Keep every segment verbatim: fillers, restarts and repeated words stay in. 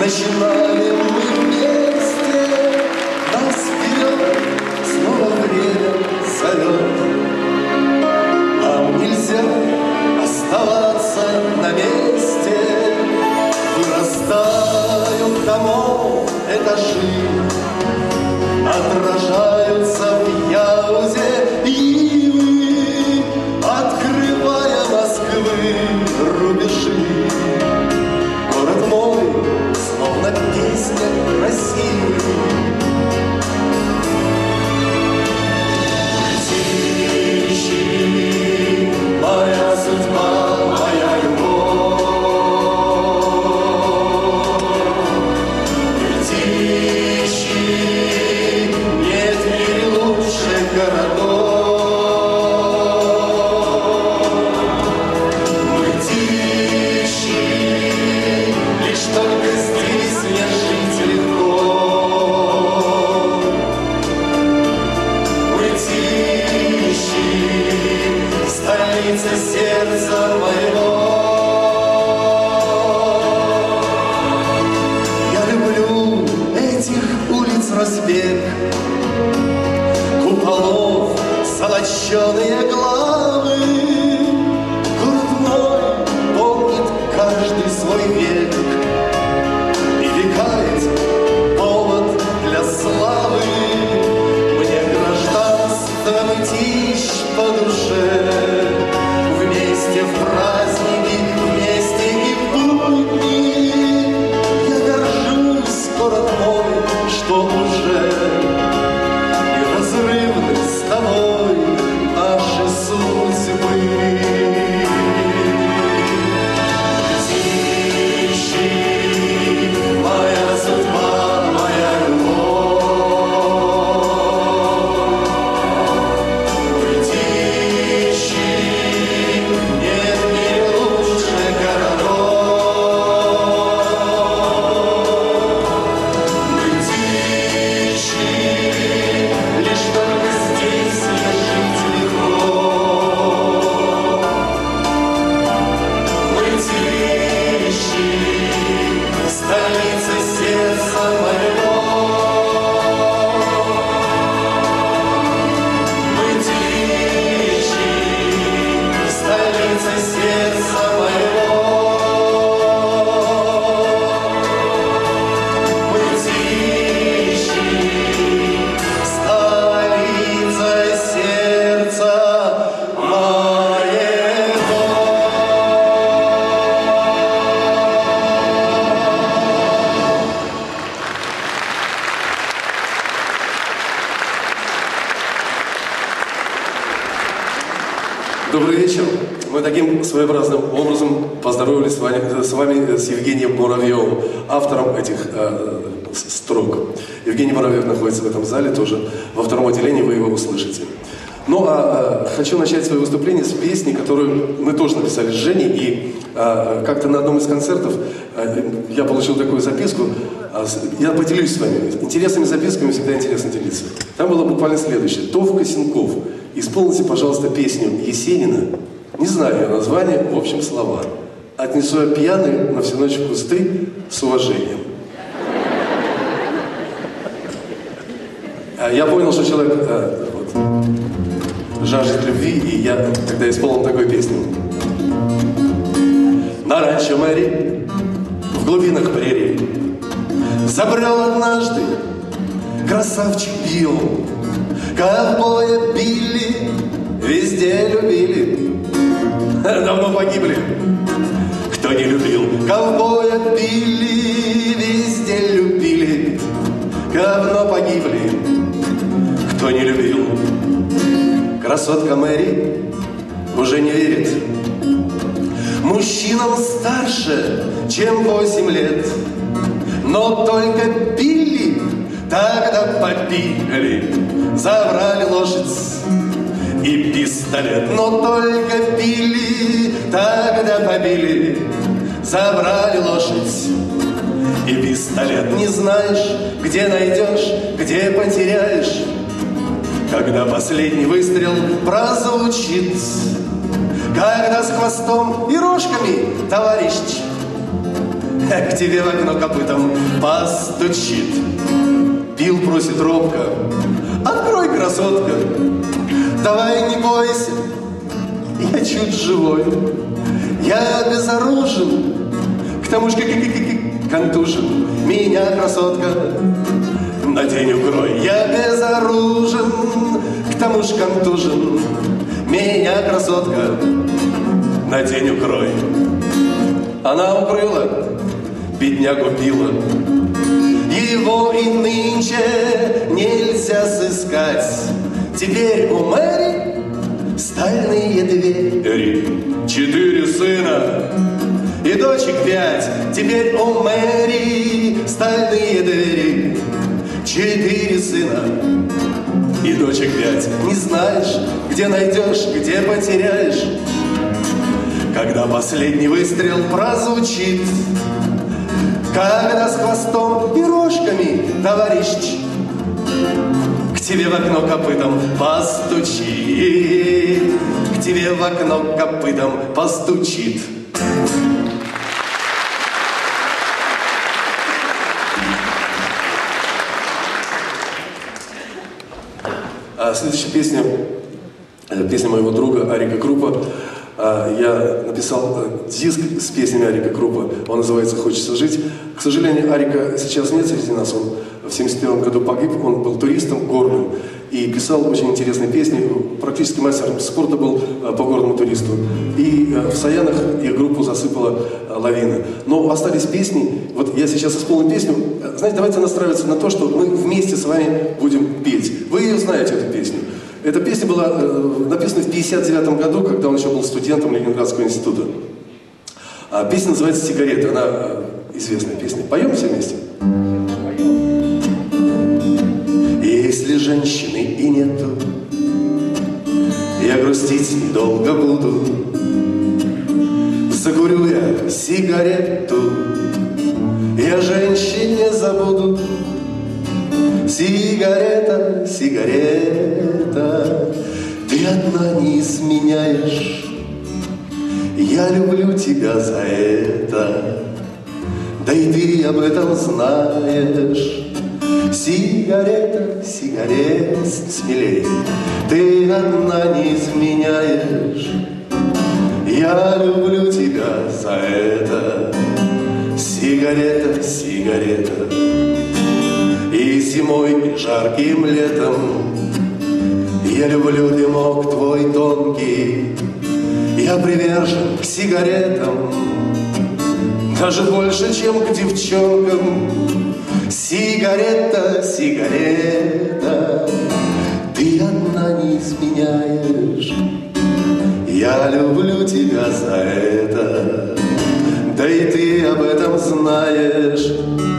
начинали мы вместе, нас вперед снова время зовет. Нам нельзя оставаться на месте, вырастают домов этажи, отражаются в яузе ивы, открывая Москвы рубежи. Город мой, словно песня России. Птичий, моя судьба, моя любовь. Птичий, нет в мире лучших городов. Сердца моего. Я люблю этих улиц разбег, куполов золоченые главы. Город мой помнит каждый свой век и векает повод для славы. Мне гражданство мытищ по душе. Вместе в праздники, вместе и в будни. Я горжусь, город мой, что уже неразрывны с тобой наши судьбы. Птичий, моя судьба, моя любовь. Птичий, нет в мире лучших городов. Птичий, лишь только здесь мне жить легко. Птичий, столица сердца моего. Птичий, столица сердца моего. Птичий, столица сердца моего. Добрый вечер. Мы таким своеобразным образом поздоровались с вами, с вами, с Евгением Муравьевым, автором этих э, строк. Евгений Муравьев находится в этом зале тоже. Во втором отделении вы его услышите. Ну, а э, хочу начать свое выступление с песни, которую мы тоже написали с Женей. И э, как-то на одном из концертов э, я получил такую записку. Э, я поделюсь с вами. Интересными записками всегда интересно делиться. Там было буквально следующее. Товка Сенков. Исполните, пожалуйста, песню Есенина. Не знаю ее название, в общем, слова. Отнесу я пьяный на всю ночь в кусты с уважением. Я понял, что человек а, вот, жаждет любви, и я тогда исполнил такую песню. На ранчо Мэри, в глубинах прерий, забрел однажды красавчик Билл. Ковбоя Билли везде любили, давно погибли. Кто не любил ковбоя Билли, везде любили, давно погибли. Кто не любил, красотка Мэри уже не верит мужчинам старше, чем восемь лет. Но только Билли тогда побили, забрали лошадь и пистолет. Но только Билли тогда побили, забрали лошадь и пистолет. Не знаешь, где найдешь, где потеряешь, когда последний выстрел прозвучит, когда с хвостом и рожками, товарищ, к тебе в окно копытом постучит. Пил просит робко, открой, красотка, давай не бойся, я чуть живой, я безоружен, к тому же контужен, меня, красотка, на день укрой. Я безоружен, к тому же контужен, меня, красотка, на день укрой. Она укрыла, беднягу пила, его и нынче нельзя сыскать. Теперь у Мэри стальные двери, четыре сына и дочек пять. Теперь у Мэри стальные двери, четыре сына и дочек пять. Не знаешь, где найдешь, где потеряешь, когда последний выстрел прозвучит, когда с хвостом и рожками, товарищ, к тебе в окно копытом постучит, к тебе в окно копытом постучит. А следующая песня, песня моего друга Арика Крупа. Я написал диск с песнями Арика Крупа, он называется «Хочется жить». К сожалению, Арика сейчас нет среди нас, он в семьдесят первом году погиб, он был туристом горным и писал очень интересные песни, практически мастером спорта был по горному туристу. И в Саянах их группу засыпала лавина. Но остались песни, вот я сейчас исполню песню, знаете, давайте настраиваться на то, что мы вместе с вами будем петь. Вы ее знаете, эту песню. Эта песня была э, написана в пятьдесят девятом году, когда он еще был студентом Ленинградского института. А песня называется «Сигарета», она э, известная песня. Поем все вместе? Если женщины и нету, я грустить недолго буду. Закурю я сигарету, я женщин не забуду. Сигарета, сигарета, ты одна не изменяешь. Я люблю тебя за это, да и ты об этом знаешь. Сигарета, сигарета, смелее, ты одна не изменяешь. Я люблю тебя за это. Сигарета, сигарета. И зимой, и жарким летом я люблю дымок твой тонкий. Я привержен к сигаретам, даже больше, чем к девчонкам. Сигарета, сигарета, ты одна не изменяешь. Я люблю тебя за это, да и ты об этом знаешь.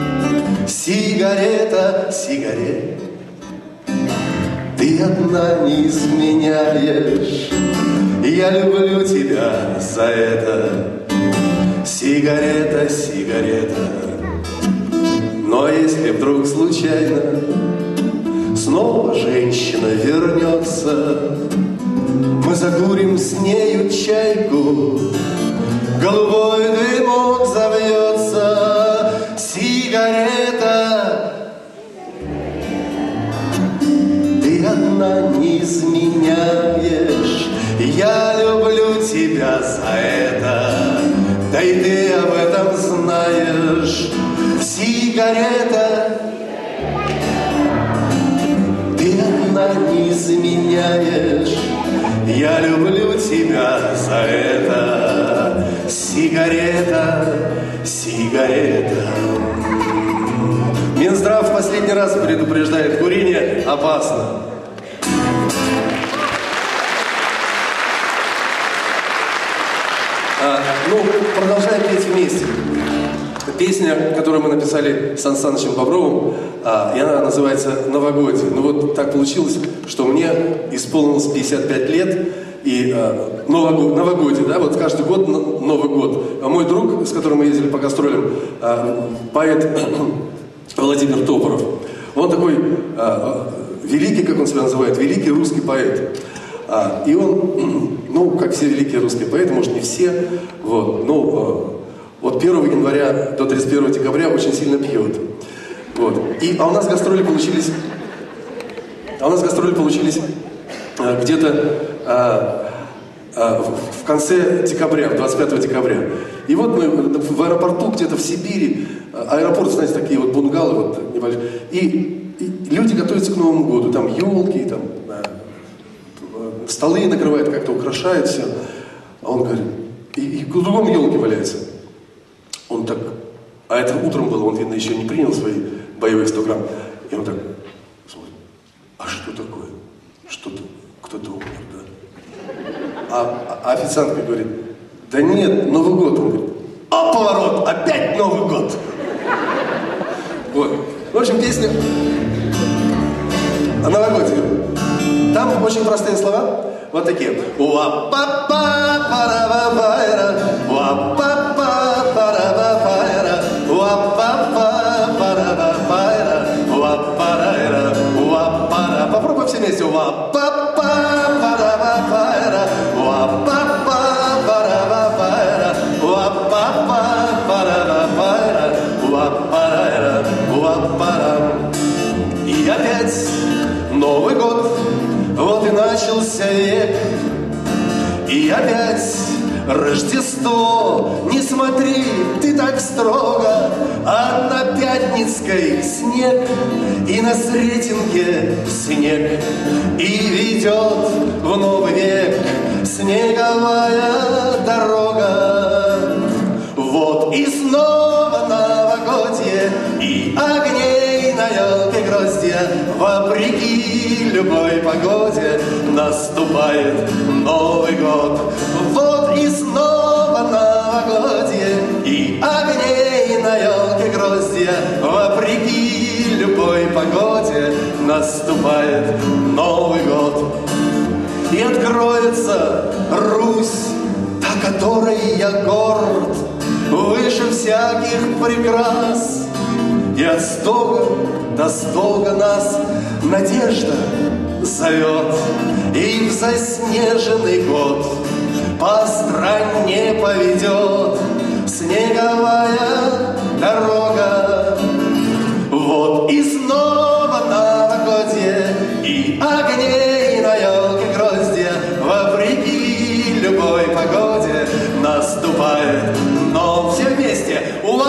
Сигарета, сигарета, ты одна не изменяешь. Я люблю тебя за это. Сигарета, сигарета. Но если вдруг случайно снова женщина вернется, мы закурим с нею чайку, голубой дымок завьется. Сигарета, ты одна не изменяешь. Я люблю тебя за это, да и ты об этом знаешь. Сигарета, ты одна не изменяешь. Я люблю тебя за это. Сигарета, сигарета. Минздрав в последний раз предупреждает: курение опасно. А, ну, продолжаем петь вместе. Песня, которую мы написали с Сан Санычем Бобровым, а, и она называется «Новогодие». Ну вот так получилось, что мне исполнилось пятьдесят пять лет, и а, новогод, новогодие, да, вот каждый год Новый год. А мой друг, с которым мы ездили по гастролям, а, поэт Владимир Топоров, он такой а, великий, как он себя называет, великий русский поэт. А, и он, ну, как все великие русские поэты, может, не все, вот, но... А, от первого января до тридцать первого декабря очень сильно пьет. Вот. И, а у нас гастроли получились, а у нас гастроли получились а, где-то а, а, в, в конце декабря, двадцать пятого декабря. И вот мы в аэропорту где-то в Сибири, аэропорт, знаете, такие вот бунгалы вот небольшие, и, и люди готовятся к Новому году, там елки, там а, столы накрывают, как-то украшают все. А он говорит, и, и кругом елки валяются. Он так, а это утром было, он, видно, еще не принял свои боевые сто грамм. И он так смотрит, а что такое? Что-то, кто-то умер, да? А, а официантка говорит, да нет, Новый год. Он говорит, а поворот, опять Новый год. Вот. В общем, песня о новогодии. Там очень простые слова, вот такие. Попробуй все вместе. И опять Новый год, вот и начался век. И опять Рождество, не смотри ты так строго, а на Пятницкой снег, и на Сретенке снег, и ведет в новый век снеговая дорога. Вот и снова новогодье, и огней на елке гроздья, вопреки любой погоде наступает Новый год. Вот и снова новогодье, и огней на елке гроздья, вопреки любой погоде наступает Новый год. И откроется Русь, о которой я горд, выше всяких прекрас. И от стога до стога нас надежда зовет, и в заснеженный год по стране поведет снеговая дорога. Вот и снова новогодье, и огней на елке гроздья, вопреки любой погоде наступает, но все вместе.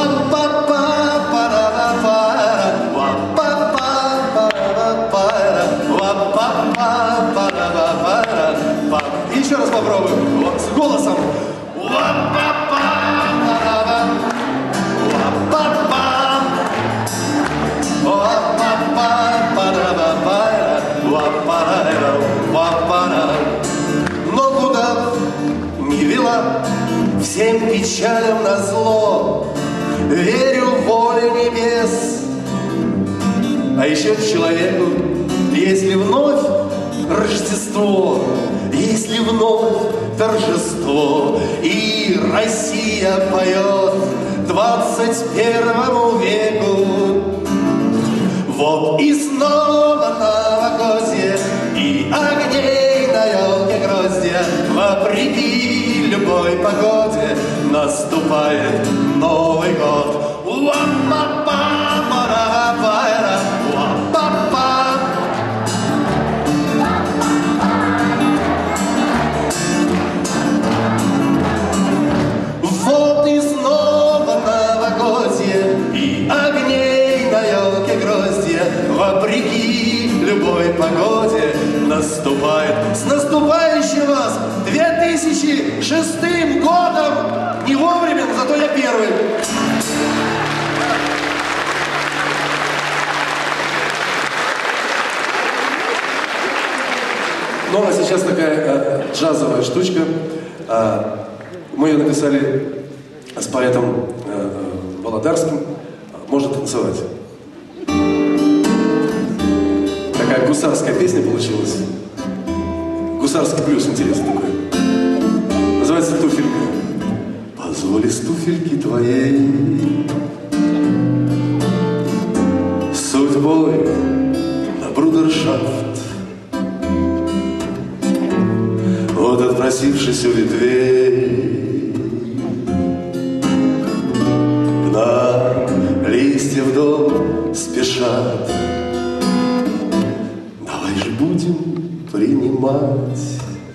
Еще раз попробуем. Вот, с голосом. Но куда не вела, всем печалям назло, верю в волю небес. А еще человеку, если вновь Рождество, если вновь торжество, и Россия поет двадцать первому веку. Вот и снова новогодье, и огней на елке гроздья, вопреки любой погоде наступает Новый год. Вот и снова новогодье, и огней на елке гроздья, вопреки любой погоде наступает. С наступающим вас две тысячи шестым годом! Не вовремя, но зато я первый. Ну, а сейчас такая э, джазовая штучка. Э, мы ее написали с поэтом э, Володарским. Можно танцевать. Такая гусарская песня получилась. Гусарский блюз, интересный такой. Называется «Туфелька». Позволь из туфельки твоей судьбой на брудершафт, вот отпросившись у ветвей, листья в дом спешат. Давай ж будем принимать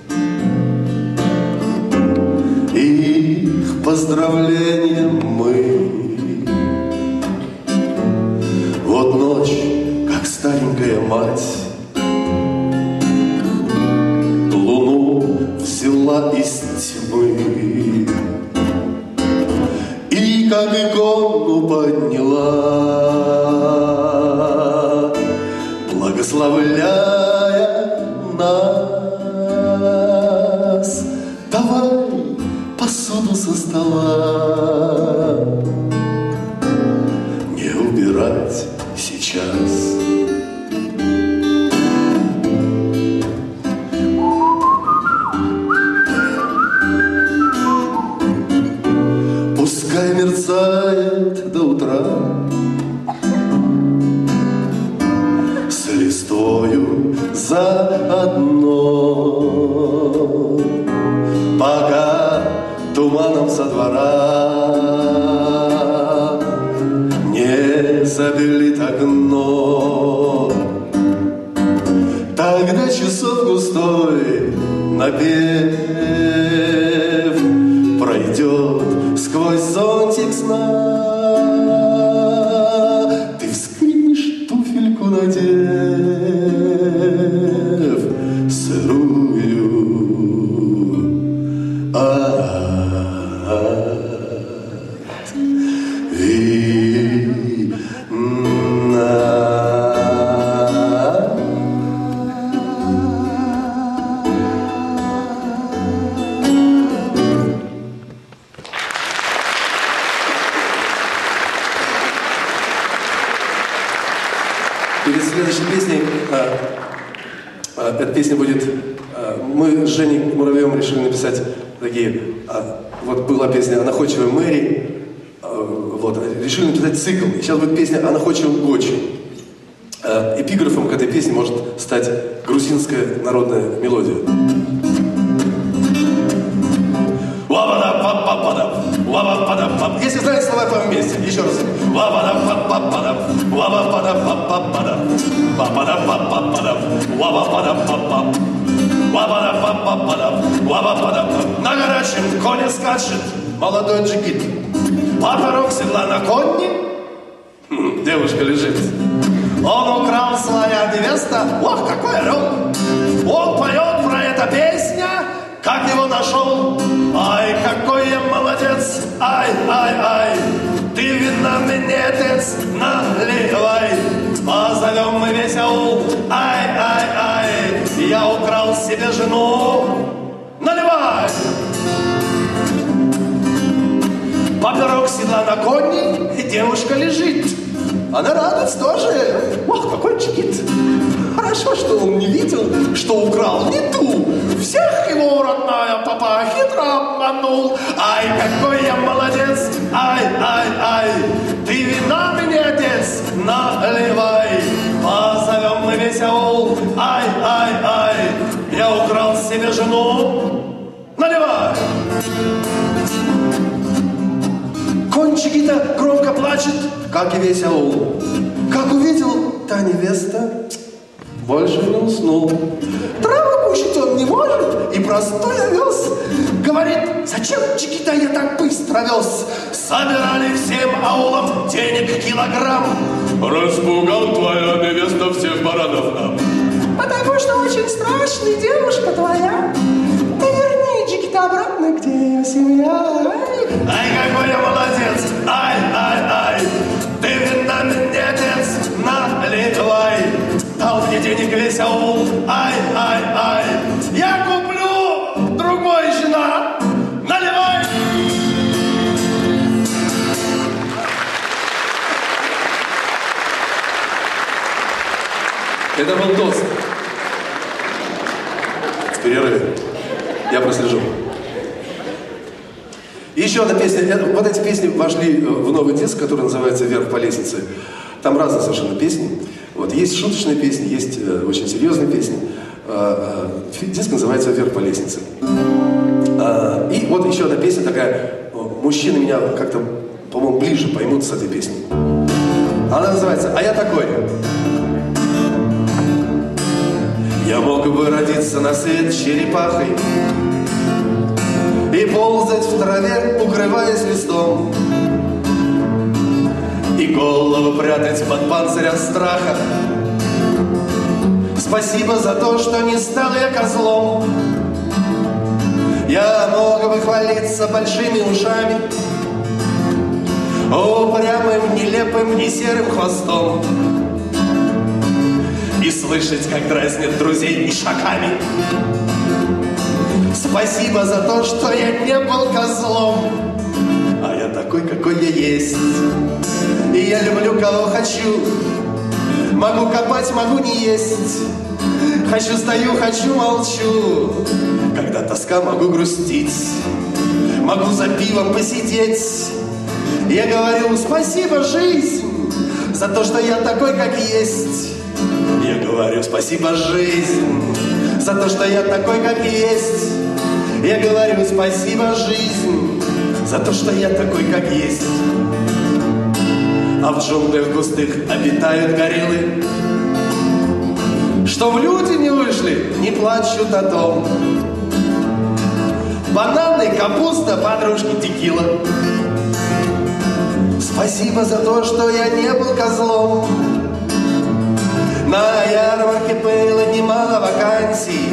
их поздравлением мы. Вот ночь, как старенькая мать, луну взяла из тьмы и как икону подняла, благословляя нас. Давай посуду со стола не убирать сейчас. Пускай мерцает до утра с листвою заодно, пока туманом со двора не забелит окно. Тогда часов густой напев пройдет сквозь зонтик сна. Ты вскрикнешь, туфельку надев сырую. Перед следующей песней, а, а, эта песня будет, а, мы с Женей Муравьевым решили написать такие, а, вот была песня о находчивой Мэри, а, вот, решили написать цикл, и сейчас будет песня о находчивом Гочи. А, эпиграфом к этой песне может стать грузинская народная мелодия. Если знаете слова, то вместе. Еще раз. На горячем коне скачет молодой джигит. Поперек седла на коне девушка лежит. он украл своя невеста. Ох, какой орел! Он поет про это песня, как его нашел. Ай, какой я молодец! Ай, ай, ай! Ты, видно, минетец, наливай! Позовем мы весь аул. Ай, ай, ай! Я украл себе жену. Наливай! Поперек седла на коне девушка лежит. Она радуется тоже. Ох, какой чигит! Хорошо, что он не видел, что украл не ту. Всех его родная папа хитро обманул. Ай, какой я молодец! Ай, ай, ай! Ты вина мне, отец, наливай! Позовем мы весь аул. Ай, ай, ай! Я украл себе жену. Наливай! Конь Чигита громко плачет, как и весь аул. Как увидел та невеста, больше не уснул. Траву кушать он не может, и простой овес. Говорит, зачем, Чигита, я так быстро вез? Собирали всем аулом денег килограмм. Распугал твоя невеста всех баранов нам. Потому что очень страшная девушка твоя. Ты верни, Чигита, обратно, где ее семья. Ай, какой я молодец! Ай, ай, ай! Ты вина минетец, наливай! Дал мне денег весь аул. Ай, ай, ай! Я куплю другой жена. Наливай! Это был тост. В перерыве. Я прослежу. И еще одна песня. Вот эти песни вошли в новый диск, который называется «Вверх по лестнице». Там разные совершенно песни. Вот, есть шуточные песни, есть э, очень серьезные песни. Э, э, диск называется «Вверх по лестнице». Э, и вот еще одна песня такая. Мужчины меня как-то, по-моему, ближе поймут с этой песней. Она называется «А я такой». Я мог бы родиться на свет черепахой и ползать в траве, укрываясь листом, и голову прятать под панцирем страха. Спасибо за то, что не стал я козлом. Я мог бы хвалиться большими ушами, упрямым, нелепым и серым хвостом, и слышать, как дразнят друзей ишаками. Спасибо за то, что я не был козлом, а я такой, какой я есть. И я люблю, кого хочу. Могу копать, могу не есть. Хочу, стою, хочу, молчу. Когда тоска, могу грустить. Могу за пивом посидеть. Я говорю: спасибо, жизнь, за то, что я такой, как есть. Я говорю: спасибо, жизнь, за то, что я такой, как есть. Я говорю: спасибо, жизнь, за то, что я такой, как есть. А в джунглях густых обитают гориллы, что в люди не вышли, не плачут о том. Бананы, капуста, подружки, текила. Спасибо за то, что я не был козлом. На ярмарке было немало вакансий,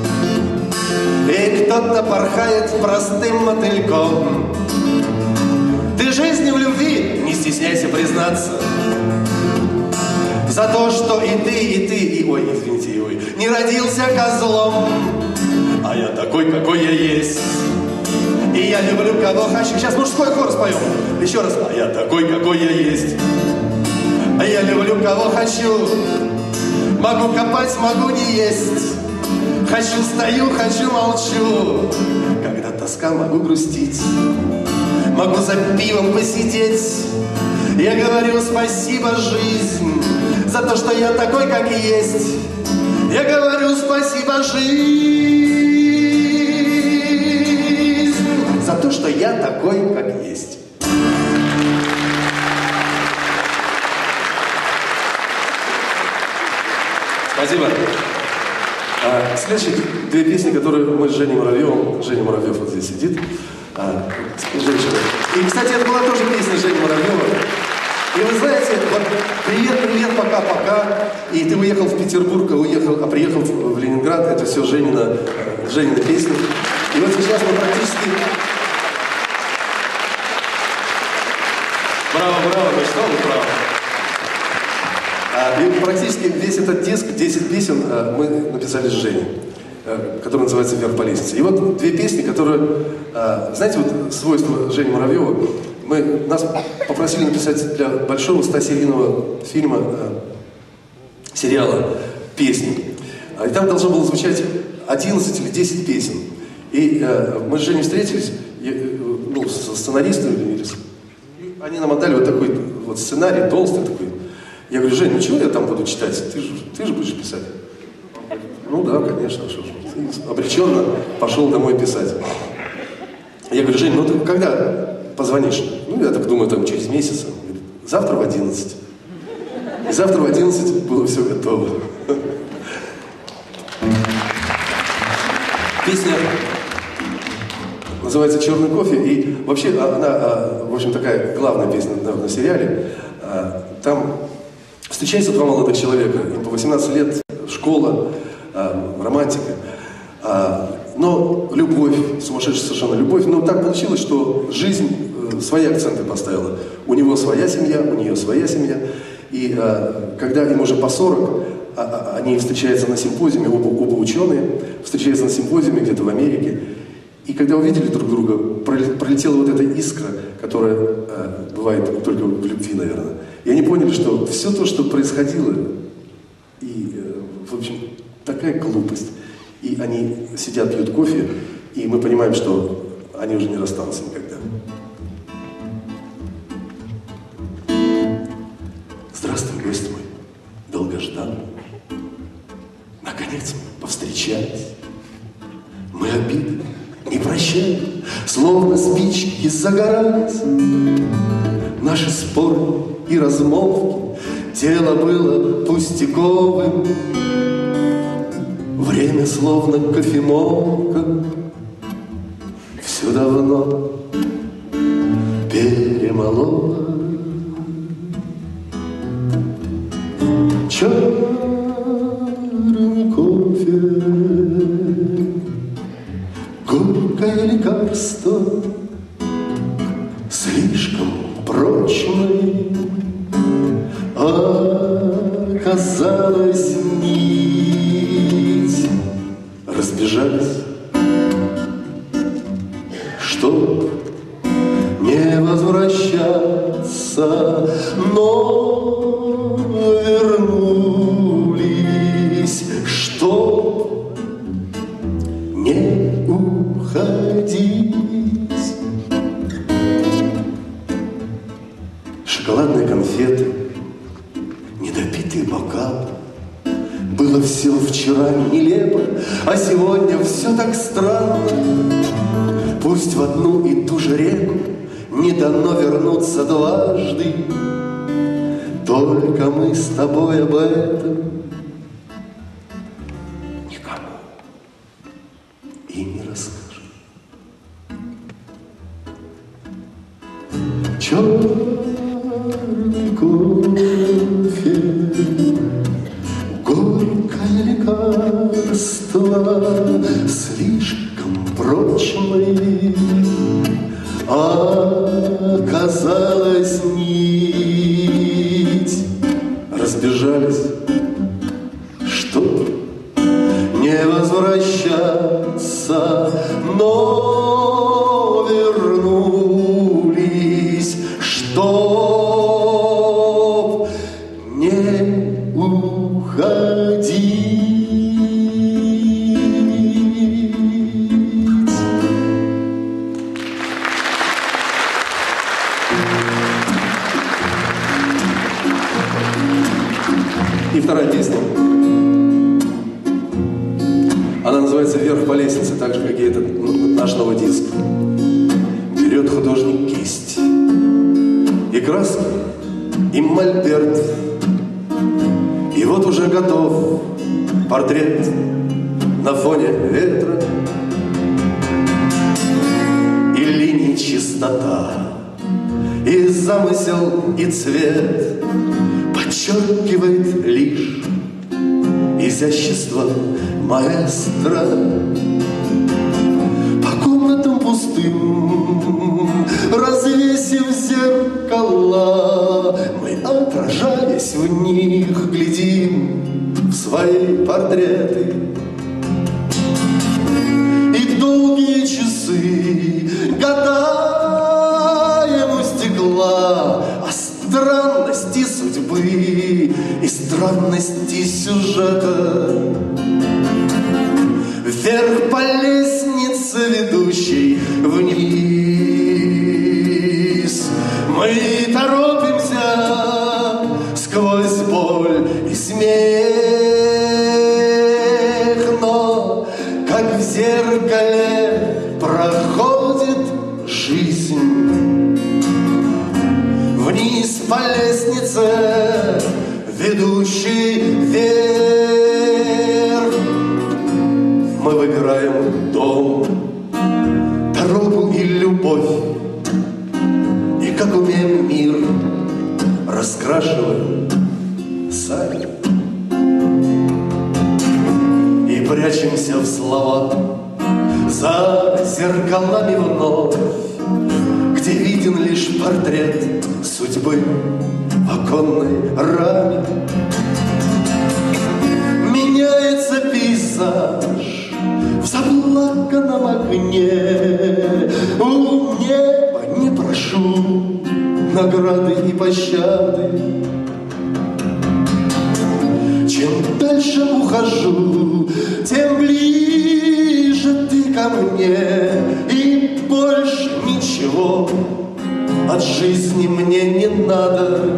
и кто-то порхает простым мотыльком. Ты жизни в любви, не стесняйся признаться, за то, что и ты, и ты, и ой, извините, и ой, не родился козлом, а я такой, какой я есть. И я люблю, кого хочу. Сейчас мужской хор споем. Еще раз. А я такой, какой я есть. А я люблю, кого хочу. Могу копать, могу не есть. Хочу, стою, хочу, молчу. Когда тоска, могу грустить. Могу за пивом посидеть. Я говорю: спасибо, жизнь, за то, что я такой, как и есть. Я говорю: спасибо, жизнь, за то, что я такой, как есть. Спасибо. А, следующие две песни, которые мы с Женей Муравьевым, Женя Муравьев вот здесь сидит. А, женщина. И, кстати, это была тоже песня Жени Муравьева. И вы знаете, вот привет, привет, пока-пока. И ты уехал в Петербург, а, уехал, а приехал в Ленинград. Это все Женина, Женина песня. И вот сейчас мы практически... Браво, браво, ну что вы, браво. А, и практически весь этот диск, десять песен, а, мы написали с Женей, а, который называется «Вверх по лестнице». И вот две песни, которые... А, знаете, вот свойство Жени Муравьева, мы, нас попросили написать для большого стасерийного фильма, а, сериала, песни. А, и там должно было звучать одиннадцать или десять песен. И а, мы с Женей встретились, и, ну, со сценаристами, они нам отдали вот такой вот сценарий, толстый такой. Я говорю: Жень, ну чего я там буду читать? Ты же, ты же будешь писать. Ну да, конечно, что ж. Обреченно пошел домой писать. Я говорю: Жень, ну ты когда позвонишь? Ну я так думаю, там через месяц. Говорит: завтра в одиннадцать. И завтра в одиннадцать было все готово. Песня называется «Черный кофе», и вообще она, в общем, такая главная песня на сериале. Там встречаются два молодых человека, им по восемнадцать лет, школа, романтика. Но любовь, сумасшедшая совершенно любовь, но так получилось, что жизнь свои акценты поставила. У него своя семья, у нее своя семья. И когда им уже по сорок, они встречаются на симпозиуме, оба, оба ученые, встречаются на симпозиуме где-то в Америке. И когда увидели друг друга, пролетела вот эта искра, которая э, бывает только в любви, наверное. И они поняли, что все то, что происходило, и, э, в общем, такая глупость. И они сидят, пьют кофе, и мы понимаем, что они уже не расстанутся никогда. Здравствуй, гость мой, долгожданный. Наконец повстречались. Мы обиды не прощаем, словно спички загорались. На наши споры и размолвки, дело было пустяковым. Время словно кофемолка все давно перемололо. Черный кофе, горькое лекарство, слишком прочной оказалась нить. Разбежались, чтоб не возвращаться, но вернулись, чтоб не уходить. Шоколадные конфеты, недопитые бокалы. Было все вчера нелепо, а сегодня все так странно. Пусть в одну и ту же реку не дано вернуться дважды. Только мы с тобой об этом никому и не расскажем. Черный кофе, горькое лекарство, слишком прочной оказалась нить. Разбежались, чтоб не возвращаться, но вернулись, чтоб не уходить. И вторая песня. Она называется «Вверх по лестнице», так же, как и этот наш новый диск. Берет художник кисть и краску, и мольберт. И вот уже готов портрет на фоне ветра. И линии чистота, и замысел, и цвет подчеркивает лишь изящество маэстро. По комнатам пустым, развесив зеркала, мы, отражаясь в них, глядим в свои портреты. И долгие часы гадаем у стекла о странности судьбы и странности сюжета. Вверх по лестнице, ведущей вниз, мы торопимся сквозь боль и смех, но как в зеркале проходит жизнь. Вниз по лестнице, ведущей вверх, мы выбираем дом, дорогу и любовь, и как умеем мир раскрашиваем сами. И прячемся в слова за зеркалами вновь, где виден лишь портрет судьбы в оконной раме. Меняется пейзаж в заплаканном огне. У неба не прошу награды и пощады. Чем дальше ухожу, тем ближе ты ко мне, и больше ничего от жизни мне не надо.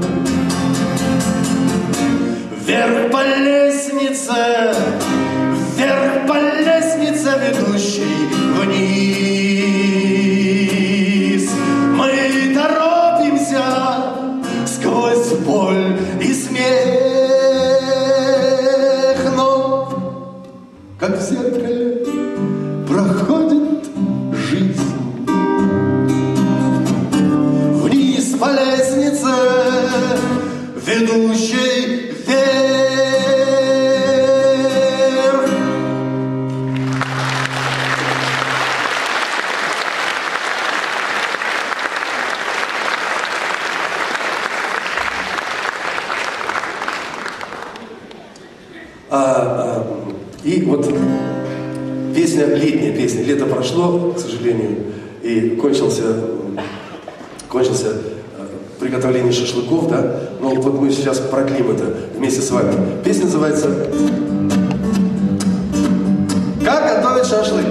Вверх по лестнице, вверх по лестнице, ведущей вниз, мы торопимся боль и смех, но как в зеркале проходит жизнь. Вниз по лестнице, ведущей вверх. А, а, и вот песня, летняя песня, лето прошло, к сожалению, и кончился, кончился приготовление шашлыков, да, но вот мы сейчас продлим это вместе с вами. Песня называется Как готовить шашлык?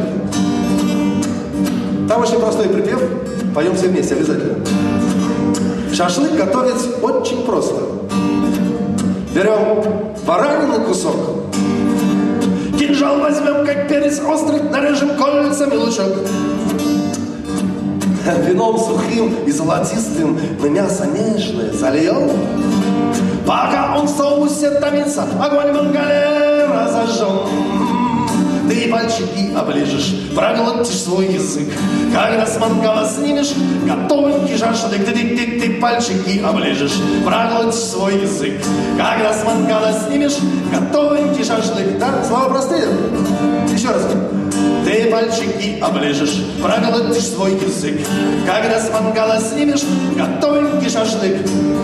Там очень простой припев, поем все вместе обязательно. Шашлык готовить очень просто. Берем баранины кусок, кинжал возьмем, как перец острый, нарежем кольцами лучок. Вином сухим и золотистым мы мясо нежное зальем. Пока он в соусе томится, огонь в мангале разожжен. Ты пальчики оближешь, проглотишь свой язык. Когда с мангала снимешь готовенький шашлык, ты, ты, ты, ты пальчики оближешь, проглотишь свой язык. Когда с мангала снимешь готовенький шашлык. Да, слова простые. Еще раз. Ты пальчики оближешь, проглотишь свой язык. Когда с мангала снимешь готовенький шашлык.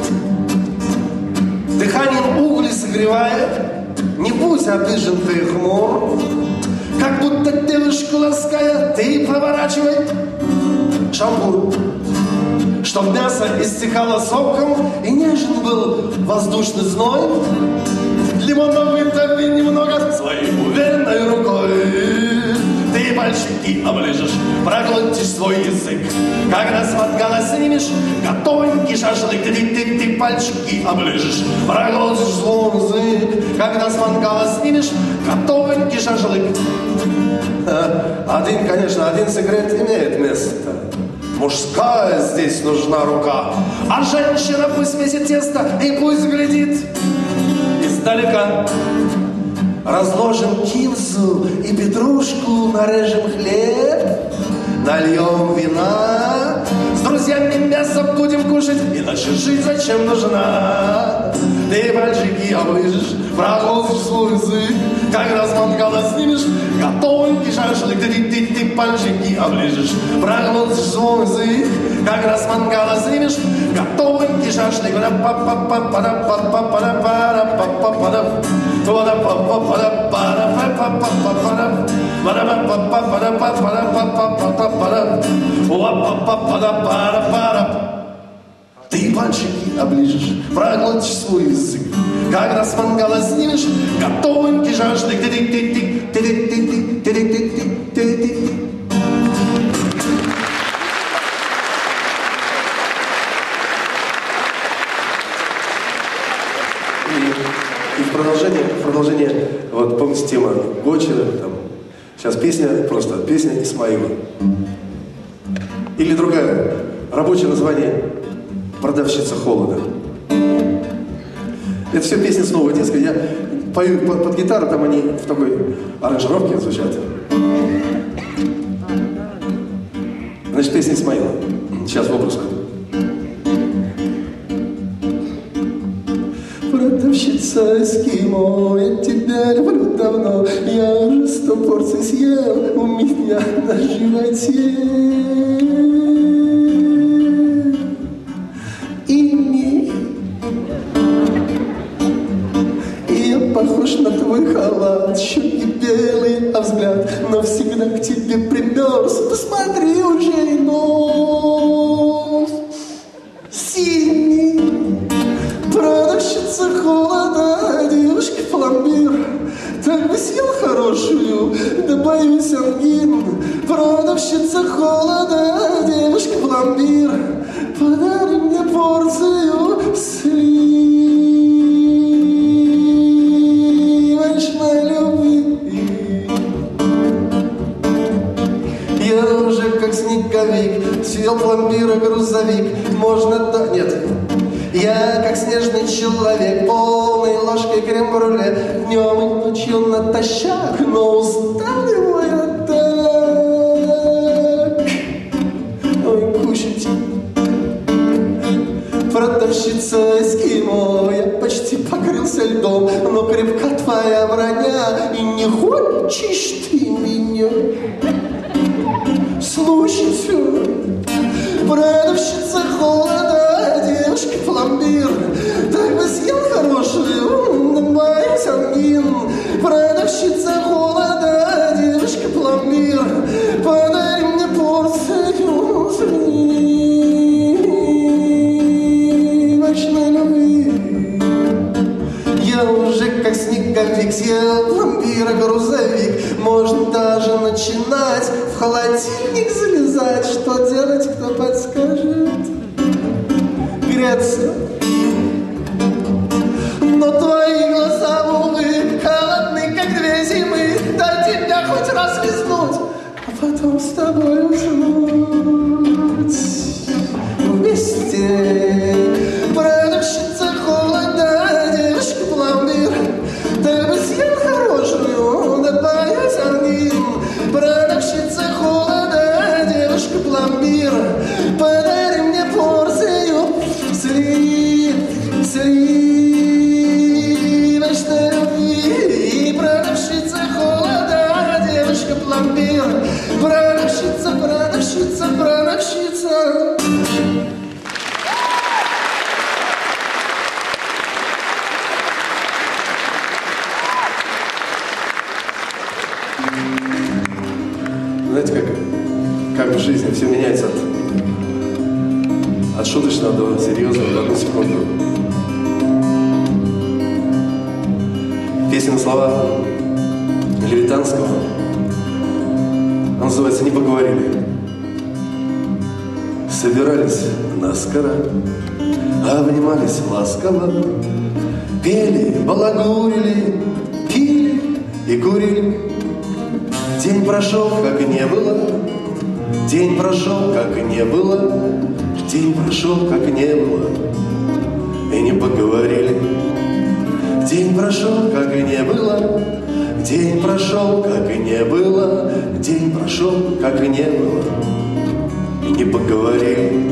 Дыханием угли согревая, не будь обижен ты хмур. Как будто девушку лаская, ты поворачивай шампур, чтоб мясо истекало соком и нежен был воздушный зной. Лимона выдави немного своей уверенной рукой. Ты пальчики оближешь, проглотишь свой язык. Когда с мангала снимешь готовенький шашлык, ты, ты, ты, ты пальчики оближешь, проглотишь свой язык. Когда с мангала снимешь готовенький шашлык. Один, конечно, один секрет имеет место. Мужская здесь нужна рука. А женщина пусть месит тесто и пусть глядит издалека. Разложим кинзу и петрушку, нарежем хлеб, нальем вина. С друзьями мясо будем кушать, иначе жить зачем нужна? Ты пальчики оближешь, проглотишь свой язык. Когда с мангала снимешь готовенький шашлык, ты, ты, ты, ты пальчики оближешь, проглотишь свой язык. Когда с мангала снимешь готовенький шашлык. Ты пальчики оближешь, проглотишь свой язык. Когда с мангала снимешь готовенький шашлык. И в продолжение, в продолжение, вот помните тема Гочина, там, сейчас песня, просто песня Исмаила. Или другая, рабочее название «Продавщица холода». Это все песни с нового диска. Я пою под, под гитару, там они в такой аранжировке звучат. Значит, песня Исмаила. Сейчас в образ войду. Продавщица эскимо, я тебя люблю давно. Я уже сто порций съел у меня на животе. И я похож на твой халат, щеки белые, а взгляд навсегда к тебе примерз. Посмотри уже и нос синий. Продавщица холода, девушка-пломбир, так бы съел хорошую, да боюсь ангин. Продавщица холода, девушка-пломбир, подари мне порцию сливочной любви. Я уже как снеговик, съел пломбира грузовик, можно да... Нет. Я Я, как снежный человек, полной ложкой крем-брюле, днем и ночью натощак, но устал я так. Ой, кушать. Продавщица эскимо, я почти покрылся льдом, но крепка твоя броня, и не хочешь ты меня слушать. Продавщица холода, девушка пломбир, так бы съел хороший, боюсь ангин. Продавщица холода, девушка пломбир, подари мне порцию сливочной любви. Я уже как снеговик съел пломбира грузовик. Можно даже начинать в холодильник залезать. Что делать, кто подскажет? Греться. Но твои глаза, увы, холодны, как две зимы. Дай тебя хоть раз лизнуть, а потом с тобой уснуть вместе. Продавщица холода, девушка пломбир, ты бы съел хорошую, да боюсь ангин. Продавщица холода, девушка пломбир, подари мне порцию слив, сливочной любви. Продавщица холода, девушка пломбир, продавщица, продавщица, продавщица. Знаете, как, как в жизни все меняется от, от шуточного до серьезного в одну секунду. Песня на слова Левитанского, она называется «Не поговорили». Собирались наскоро, обнимались ласково, пели, балагурили, пили и курили. День прошел, как и не было, день прошел, как и не было, день прошел, как и не было, и не поговорили. День прошел, как и не было, день прошел, как и не было, день прошел, как и не было, и не поговорили.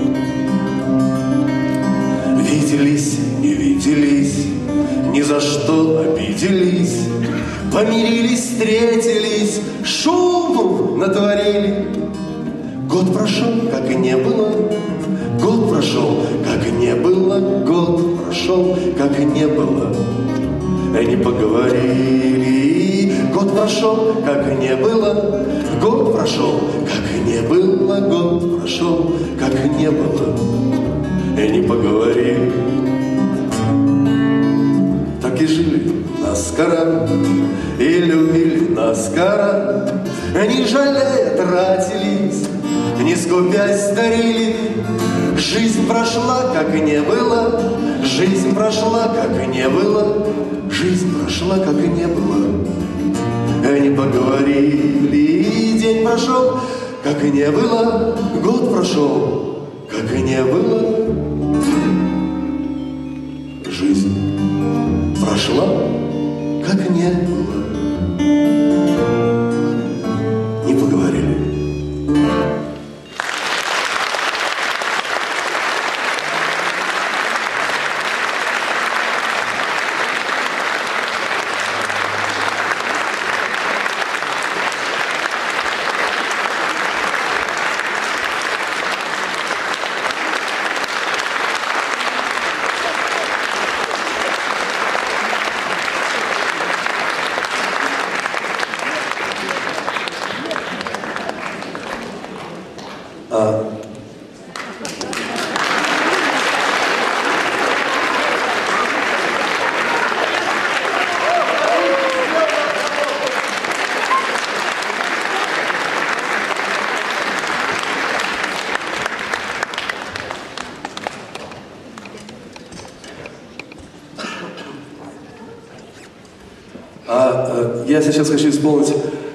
Виделись, не виделись, ни за что обиделись, помирились, встретились, шуму натворили. Год прошел, как и не было, год прошел, как и не было, год прошел, как и не было, и не поговорили. Год прошел, как и не было, год прошел, как и не было, год прошел, как и не было, и не поговорили. Так и жили наскоро, и любили наскоро, не жалея тратились, не скупясь дарили. Жизнь прошла, как и не было, жизнь прошла, как и не было, жизнь прошла, как и не было, и не поговорили. День прошел, как и не было, год прошел, как и не было, жизнь прошла, как и не было, не поговорили. А... А, я сейчас хочу исполнить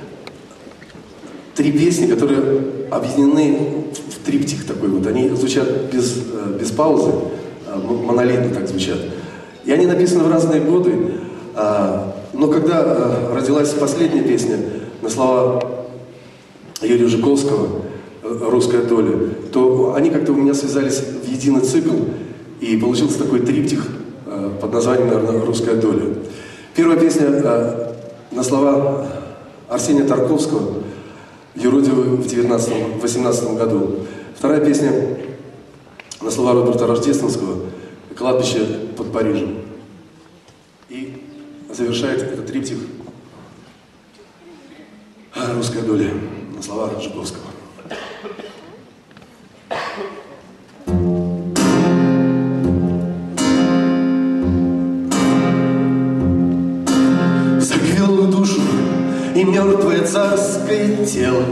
три песни, которые объединены в триптих такой вот. Они звучат без, без паузы. монолитно так звучат. И они написаны в разные годы, но когда родилась последняя песня на слова Юрия Жуковского «Русская доля», то они как-то у меня связались в единый цикл, и получился такой триптих под названием, наверное, «Русская доля». Первая песня на слова Арсения Тарковского «Юродивый» в девятнадцатом-восемнадцатом году. Вторая песня на слова Роберта Рождественского «Кладбище под Парижем». И завершает этот триптих «Русская доля» на слова Жуковского. Заквелую душу и мертвое царское тело.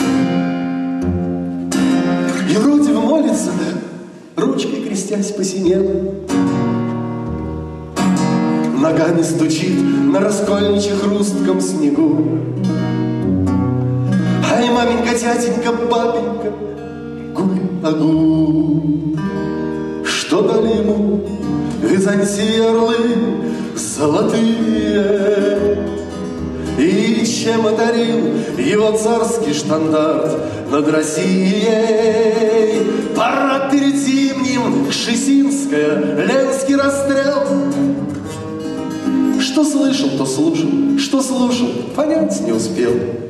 Юродив молится, ручкой крестясь посинела. Ногами стучит на раскольничьих хрустком снегу. Ай, маменька, тятенька, папенька, гуль-агу. Что дали ему Византии орлы золотые? И чем одарил его царский штандарт над Россией? Парад перед зимним, Кшесинская, Ленский расстрел. Что слышал, то слушал, что слушал, понять не успел.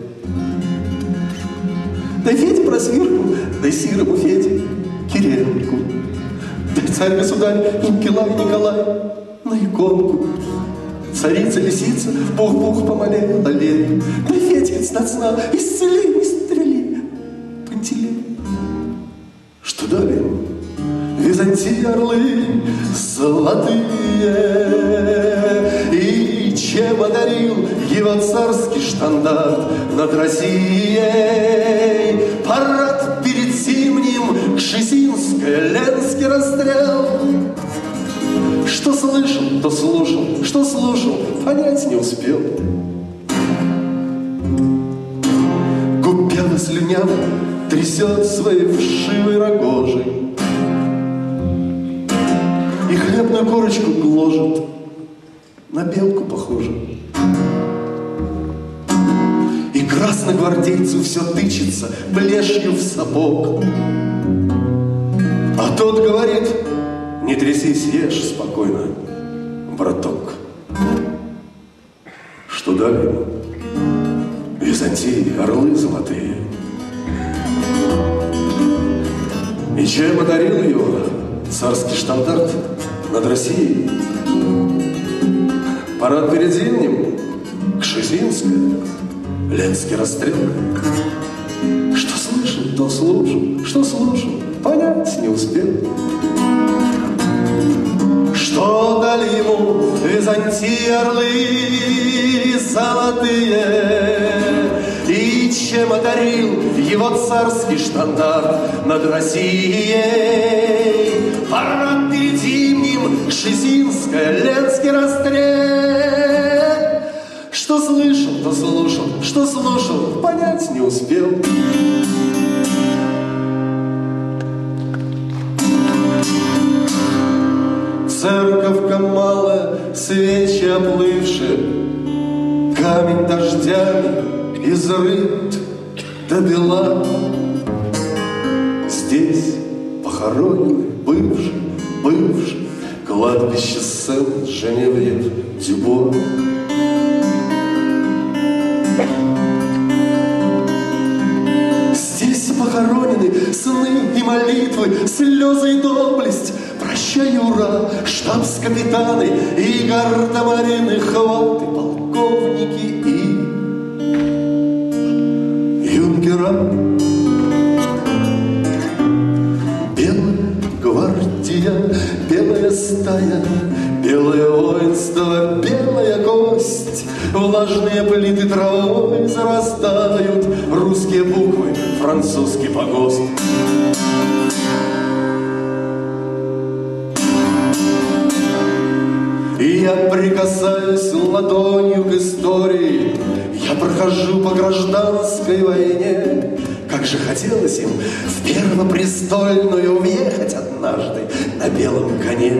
Дай Феде просвирку, дай сирому Феде Кириленку, дай царь-государь Николай Николай на иконку. Царица-лисица, пух-пух помолела лет. Дай Федька сна сна, исцели, истрели, Пантелей. Что дали ему Византии орлы золотые? И чем одарил его царский штандарт над Россией? Парад перед зимним, Кшесинская, Ленский расстрел. Что слышал, то слушал, что слушал, понять не успел. Губява слюнява трясет своей вшивой рогожей и хлебную корочку гложет, на белку похоже. И красногвардейцу все тычется блешью в сапог, а тот говорит: не трясись, ешь спокойно, браток. Что дали ему Византии орлы золотые? И чем одарил его царский штандарт над Россией? Парад перед зимним, Кшесинская, Ленский расстрел. Что слышал, то слушал, что слушал, понять не успел. Что дали ему Византии орлы золотые? И чем одарил его царский штандарт над Россией? Парад перед зимним, Кшесинская, Ленский расстрел. Что слышал, то слушал, что слушал, понять не успел. Церковка малая, свечи оплывшие, камень дождями изрыт до бела. Здесь похоронены бывший, бывший кладбище Сен-Женевьев-Дюбуа. Здесь похоронены сны и молитвы, слезы и доблесть. Прощай, ура, штабс-капитаны и гардемарины, хваты, полковники и юнкера. Белая гвардия, белая стая, белое воинство, белая кость. Влажные плиты травой зарастают, русские буквы, французский погост. И я прикасаюсь ладонью к истории, я прохожу по гражданской войне, как же хотелось им в Первопрестольную въехать однажды на белом коне.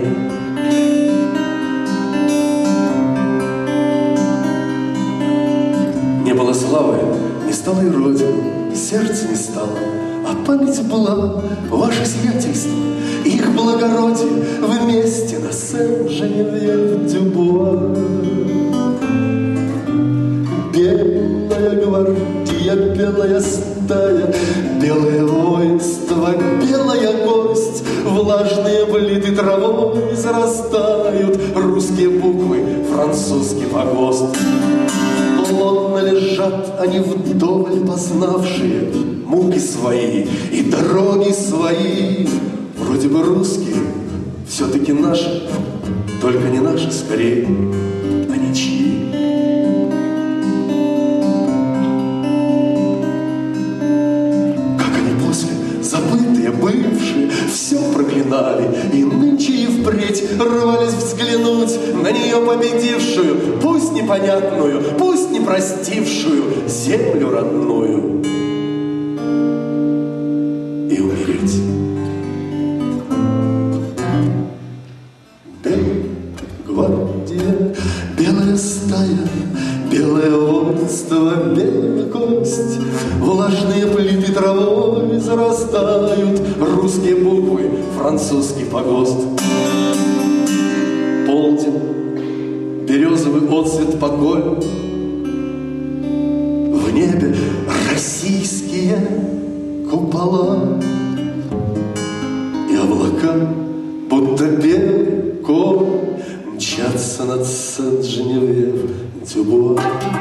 Не было славы, не стало и родины, сердце не стало, а память была, ваше сиятельство, их благородие вместе на Сен-Женевьев-Дюбуа. Белая гвардия, белая стая, белое воинство, белая гость, влажные плиты травой зарастают, русские буквы, французский погост. Плотно лежат они вдоволь познавшие муки свои и дороги свои. Вроде бы русские, все-таки наши, только не наши скорее, а ничьи. Как они после, забытые, бывшие, все проклинали, и нынче и впредь рвались взглянуть на нее победившую, пусть непонятную, пусть не простившую землю родную, и умереть. Белая гвардия, белая стая, белое воинство, белая кость, влажные плиты травой зарастают, русские буквы, французский погост. Полдень, березовый отцвет покоя, в небе российские купола и облака, будто белый конь, мчатся над Сен-Женевьев-Дюбуа.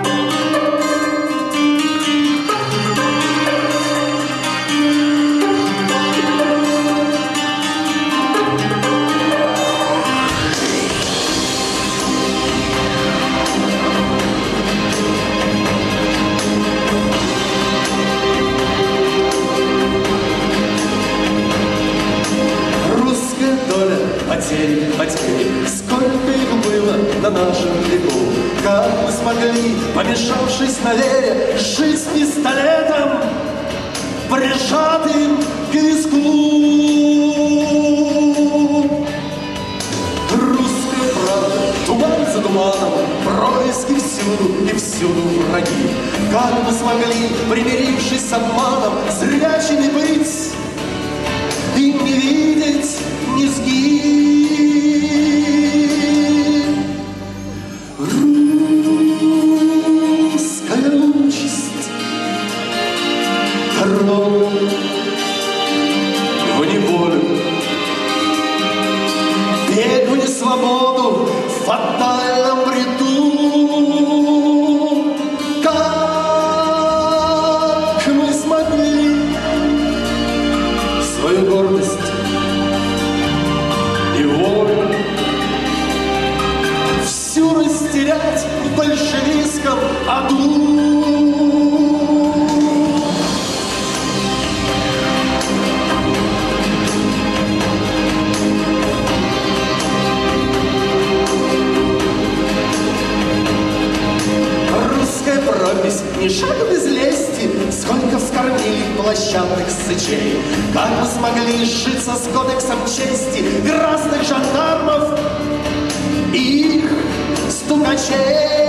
Потери, потери, сколько их было на нашем веку. Как мы смогли, помешавшись на вере, жить с пистолетом, прижатым к виску. Русская правда, туман за туманом, происки всюду и всюду враги. Как мы смогли, примирившись с обманом, зрячими быть и не видеть низги. Русская участь, дорога в неволю, бег в несвободу в фатальном бреду. Как мы смогли свою гордость и волю всю растерять в большевистском аду. Русская пропись, ни шага без лести, сколько вскормили площадных сычей. Как мы смогли сжиться с кодексом чести красных жандармов и их стукачей.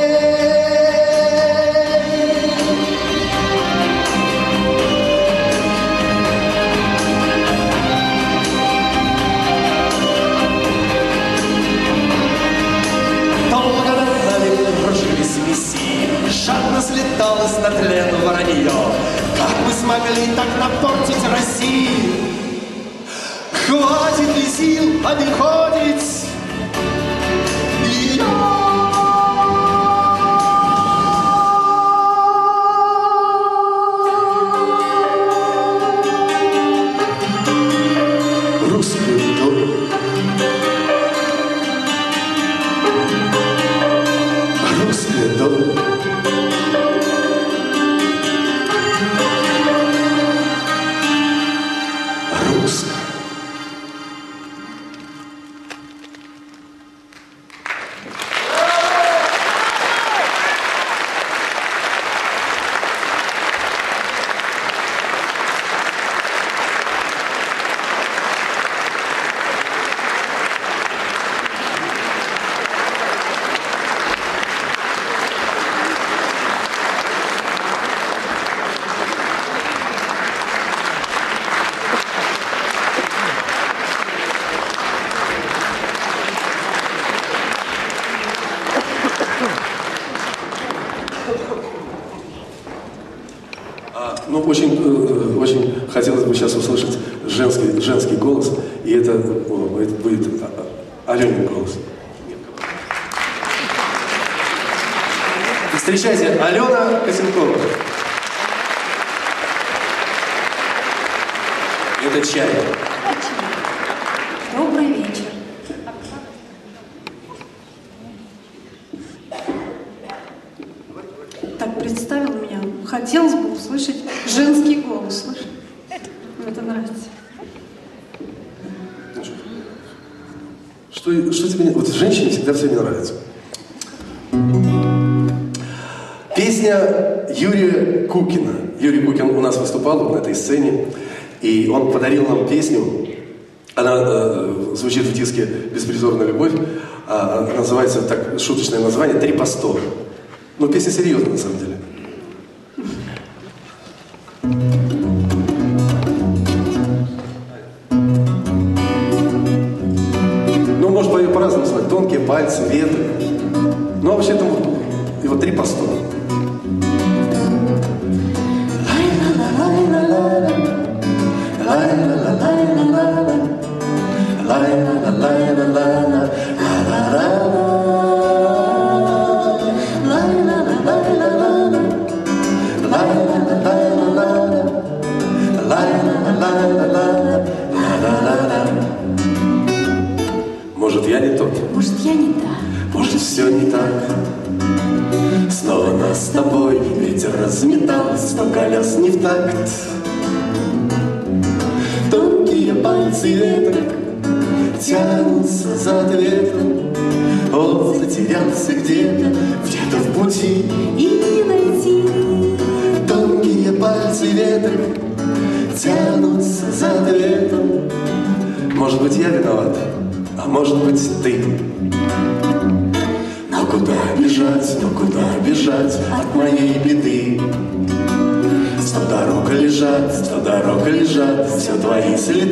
Долго над нами кружились мессии, жадно слеталось на тлен воронье. Как мы смогли так напортить России? Хватит ли сил обиходить ее? Русскую долю, русская доля. Русская. Ну, очень, э, очень хотелось бы сейчас услышать женский, женский голос, и это, о, это будет Аленин голос. Встречайте, Алена Косенкова. Это чай. Добрый вечер. Так представил меня. Хотелось бы услышать женский голос. Слышишь? Мне это нравится. Что, что тебе... Вот женщине всегда все не нравится. Песня Юрия Кукина. Юрий Кукин у нас выступал на этой сцене, и он подарил нам песню. Она э, звучит в диске «Беспризорная любовь», а, называется так, шуточное название «Три по сто». Но песня серьезная на самом деле. Ну, может быть, по-разному сказать. Тонкие пальцы, ветры. Ну, а вообще там его три по сто. Может, я не тот? Может, я не та? Может, все не так? Снова нас с тобой ветер разметал, сто колес не в такт. Тонкие пальцы веток тянутся за ответом. Он затерялся где-то, где-то в пути, И не найти. тонкие пальцы веток тянутся за ответом. Может быть, я виноват, а может быть, ты. Но куда бежать, но куда бежать от моей беды? Сто дорог лежат, сто дорог лежат, все твои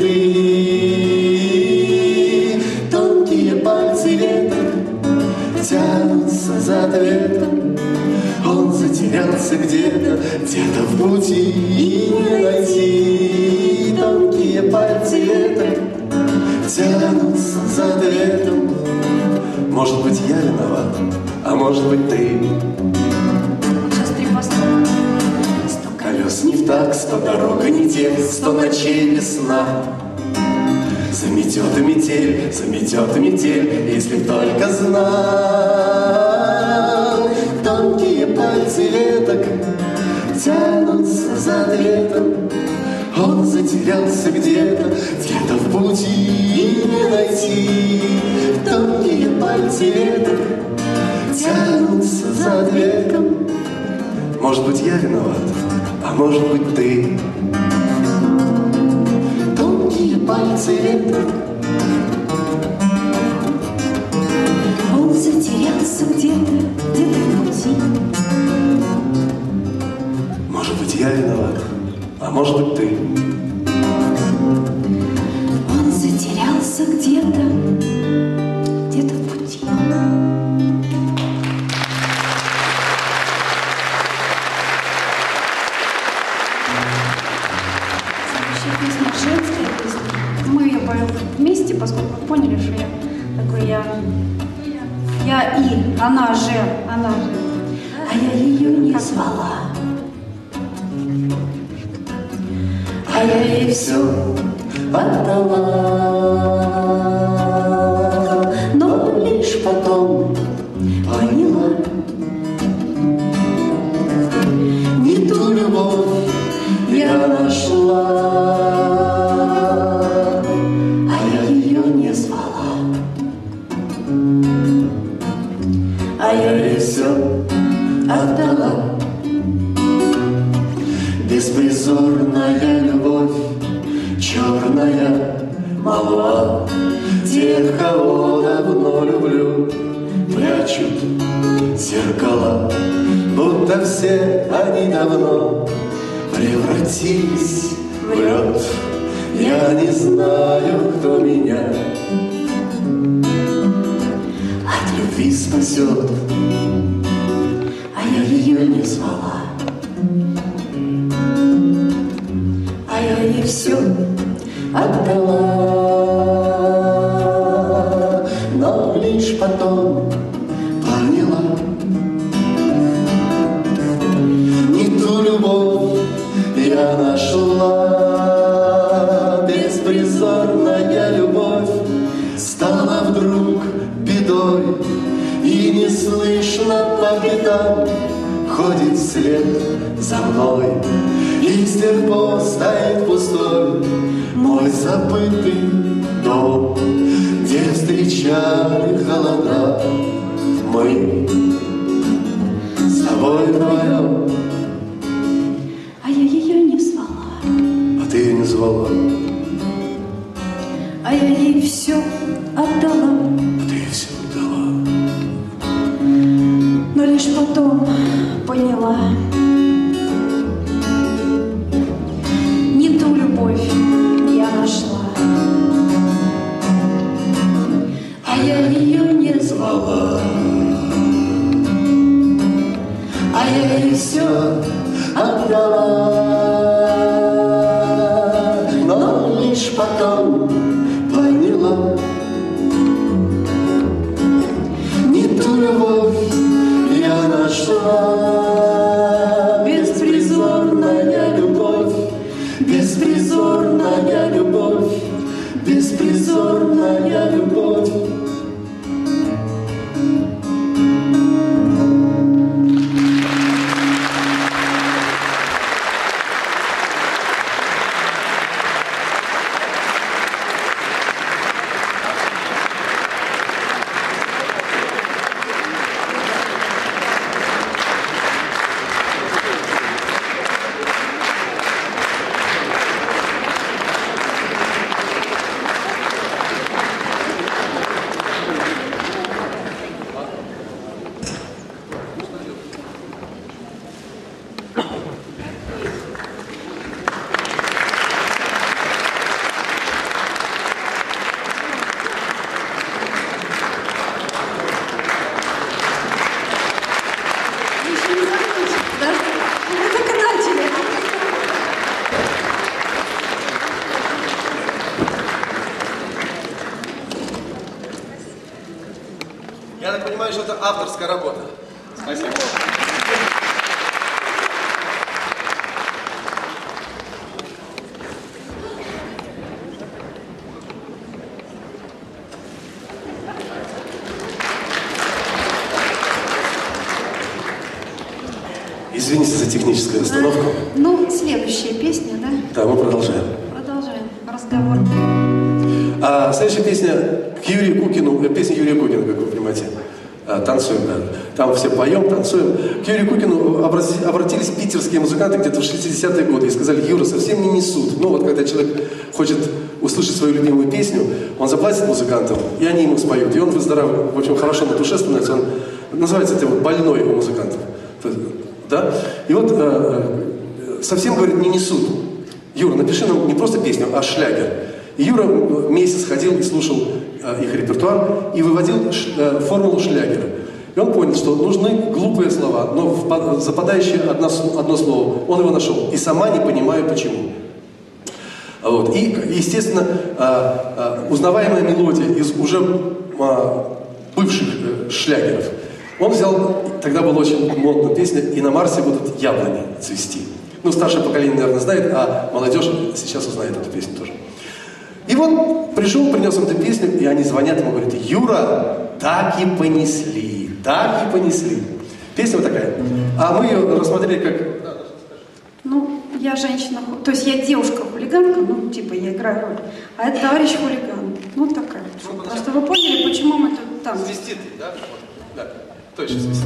следы. Тонкие пальцы веток тянутся за ответом. Он затерялся где-то, где-то в пути, и не найти. Тонкие пальцы веток тянутся за ответом. Может быть, я виноват, а может быть, ты. Сейчас три по сто. Сто колес не в так, сто дорог не те, сто ночей весна. Заметет и метель, заметет и метель, если б только знал. Тонкие пальцы веток тянутся за ответом. Он затерялся где-то, где-то в пути, и не найти. Тонкие пальцы веток тянутся за ответом. Может быть, я виноват, а может быть, ты. Тонкие пальцы веток. Он затерялся где-то, где-то в пути. Может быть, я виноват, а может быть, ты. Он затерялся где-то, где-то в пути. Вообще песня женская песня. Мы ее поем вместе, поскольку вы поняли, что я такой я. Я и, она же, она же. А я ее не звала. А я ей все Отдала, но лишь потом поняла, не ту любовь я нашла, а я ее не звала. А я ей все отдала. Беспризорная любовь, черная молва, тех, кого давно люблю, прячут зеркала, будто все они давно превратились в лед. Я не знаю, кто меня от любви спасет, а я ее не звала. отдала, но лишь потом поняла. Не ту любовь я нашла, беспризорная любовь стала вдруг бедой, и неслышно по пятам ходит вслед за мной. И с тех пор стоит пустой мой забытый дом, где встречали холода мы с тобой вдвоем. А я ее не звала, А ты ее не звала, а я ей все отдала, а ты ей все отдала. но лишь потом поняла. Не ту любовь я нашла, а я ее не звала, а я ей все Отдала, но лишь потом поняла. Не ту любовь я нашла, беспризорная любовь, беспризорная любовь, беспризорная любовь. Я так понимаю, что это авторская работа. Спасибо. Извините за техническую остановку. Ну, следующая песня, да? Да, мы продолжаем. Продолжаем разговор. А следующая песня к Юрию Кукину, песня Юрия Кукина, как вы понимаете. Танцуем, да. Там все поем, танцуем. К Юрию Кукину обратились питерские музыканты где-то в шестидесятые годы и сказали: Юра, совсем не несут. Ну вот когда человек хочет услышать свою любимую песню, он заплатит музыкантам, и они ему споют. И он выздоравливает, в общем, хорошо на душе становится. Он, называется это вот больной у музыкантов. Да? И вот э, совсем, говорит, не несут. Юра, напиши нам не просто песню, а шлягер. И Юра месяц ходил и слушал э, их репертуар и выводил ш, э, формулу шлягера. И он понял, что нужны глупые слова, но в, западающее одно, одно слово. Он его нашел. И сама не понимаю, почему. Вот. И, естественно, э, э, узнаваемая мелодия из уже э, бывших э, шлягеров. Он взял, тогда была очень модная песня «И на Марсе будут яблони цвести». Ну, старшее поколение, наверное, знает, а молодежь сейчас узнает эту песню тоже. И вот пришел, принес им эту песню, и они звонят ему, говорят: Юра, так и понесли, так и понесли. Песня вот такая. А мы ее рассмотрели как... Ну, я женщина, то есть я девушка-хулиганка, ну, типа, я играю роль, а это товарищ хулиган. Ну, такая. Ну, просто вы поняли, почему мы тут там... Свистит, да? Да. Точно свистит.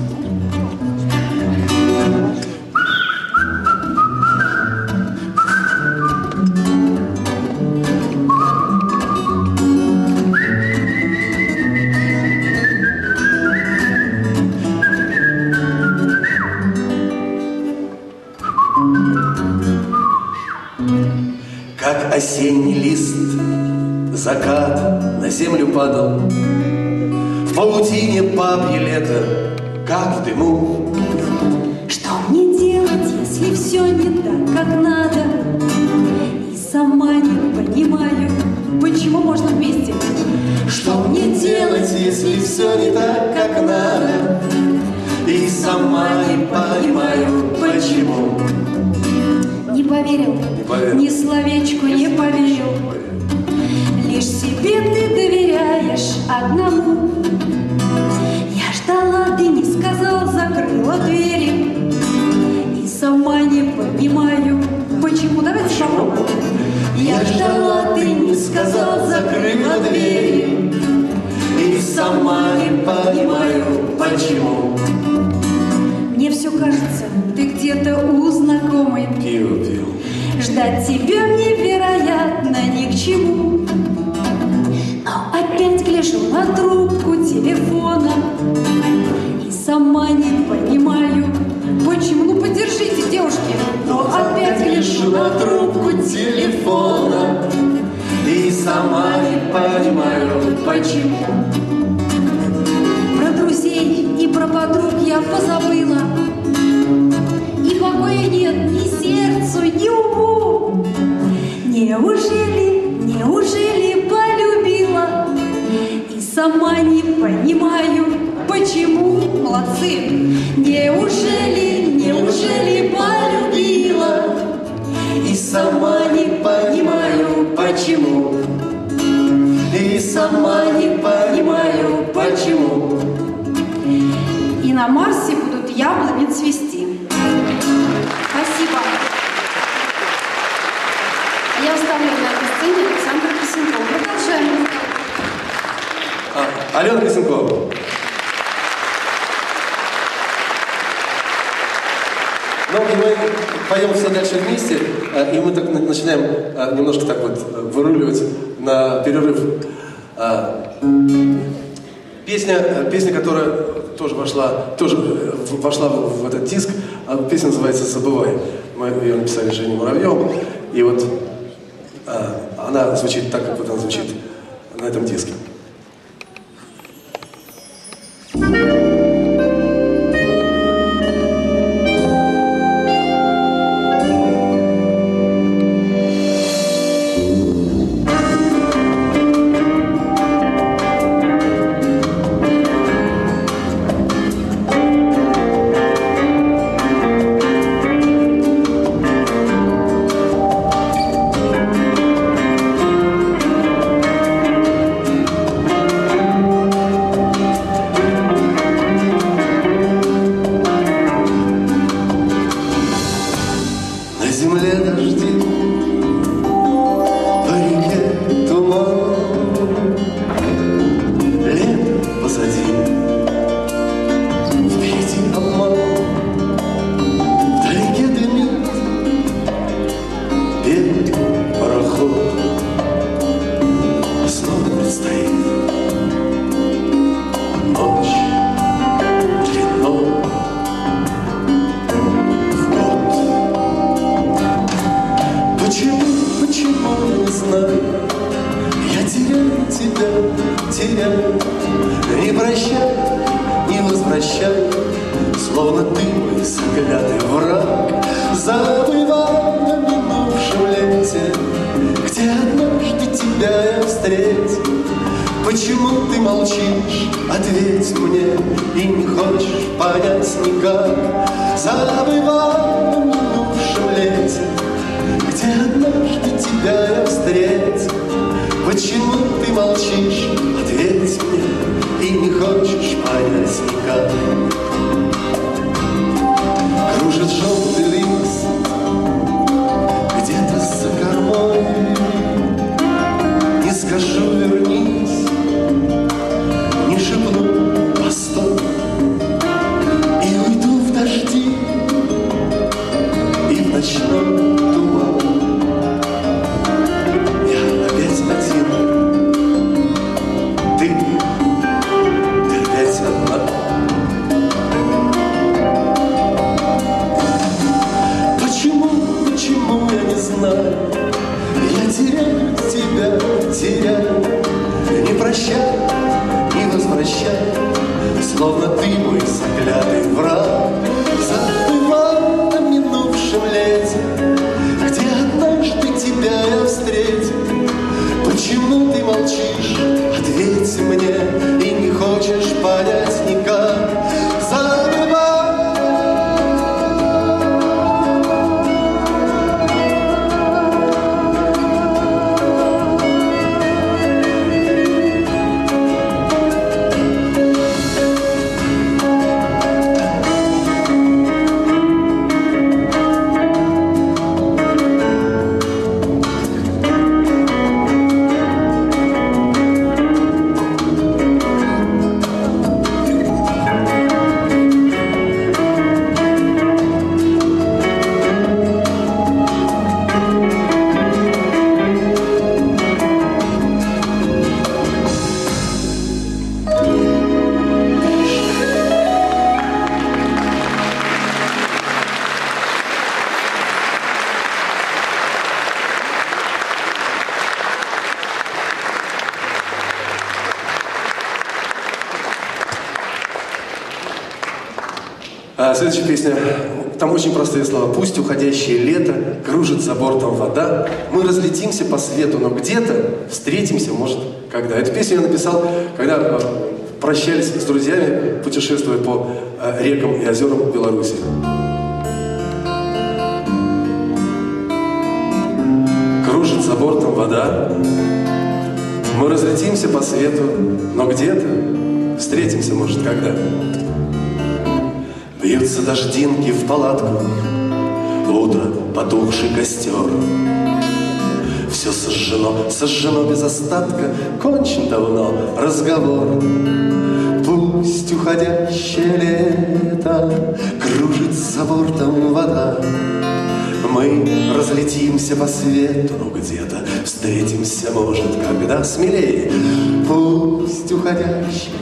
Как осенний лист, закат на землю падал, в паутине бабье лето, как в дыму. Что мне делать, если все не так, как надо, и сама не понимаю? понимаю, почему можно вместе. Что мне делать, если все не так, как надо? И сама не понимаю, почему. Не поверил, Не поверил. ни словечку не поверил. Лишь себе ты доверяешь одному. Я ждала, ты не сказал, закрыла двери. И сама не понимаю, почему. Давайте попробуем. Я ждала, ты не сказал, закрыла двери. И сама не понимаю, почему. Мне все кажется, ты где-то у знакомой. Пиво пил. Ждать тебя мне, вероятно, ни к чему. Но опять гляжу на трубку телефона и сама не понимаю, почему. Ну подержите, девушки. Но опять гляжу на трубку телефона И сама не понимаю, почему. Про друзей и про подруг я позабыла. И покоя нет ни сердцу, ни уму. Неужели, неужели полюбила? И сама не понимаю, почему. Молодцы! Неужели, неужели полюбила? И сама не понимаю, почему. И сама не понимаю, почему. И на Марсе будут яблони цвести. Спасибо. А я оставлю на этой сцене Александра Косенкова. Продолжаем. А, Алена Косенкова. Ну, и мы пойдем все дальше вместе, а, и мы так на- начинаем а, немножко так вот а, выруливать на перерыв. А, Песня, а, песня, которая тоже вошла, тоже э, в- вошла в, в этот диск, а, песня называется «Забывай». Мы ее написали Женей Муравьевым, и вот а, она звучит так, как вот она звучит на этом диске. На земле дожди, по реке туман. Лето позади, впереди обман. Вдалеке дымит белый пароход. Снова предстоит ночь длиной в год. Почему, почему, не знаю, я теряю тебя, теряю. Не прощай, не возвращай, словно ты мой заклятый враг. Забывай на минувшем лете, где однажды тебя я встретил. Почему ты молчишь, ответь мне, и не хочешь понять никак. Забывай на минувшем лете, где однажды тебя я встретил. Почему ты молчишь, ответь мне, и не хочешь понять никак. Кружит желтый лист где-то за кормой. Не скажу вернись, не шепну постой. И уйду в дожди и в ночной туман. Я опять один, ты, ты опять одна. А следующая песня, там очень простые слова. Пусть уходящее лето кружит за бортом вода, мы разлетимся по свету, но где-то встретимся, может, когда. Эту песню я написал, когда прощались с друзьями, путешествуя по рекам и озерам Беларуси. Кружит за бортом вода, мы разлетимся по свету, но где-то встретимся, может, когда. Бьются дождинки в палатку, утро, потухший костер. Все сожжено, сожжено без остатка, кончен давно разговор. Пусть уходящее лето кружит за бортом вода, мы разлетимся по свету, но где-то встретимся, может, когда. Смелее. Пусть уходящее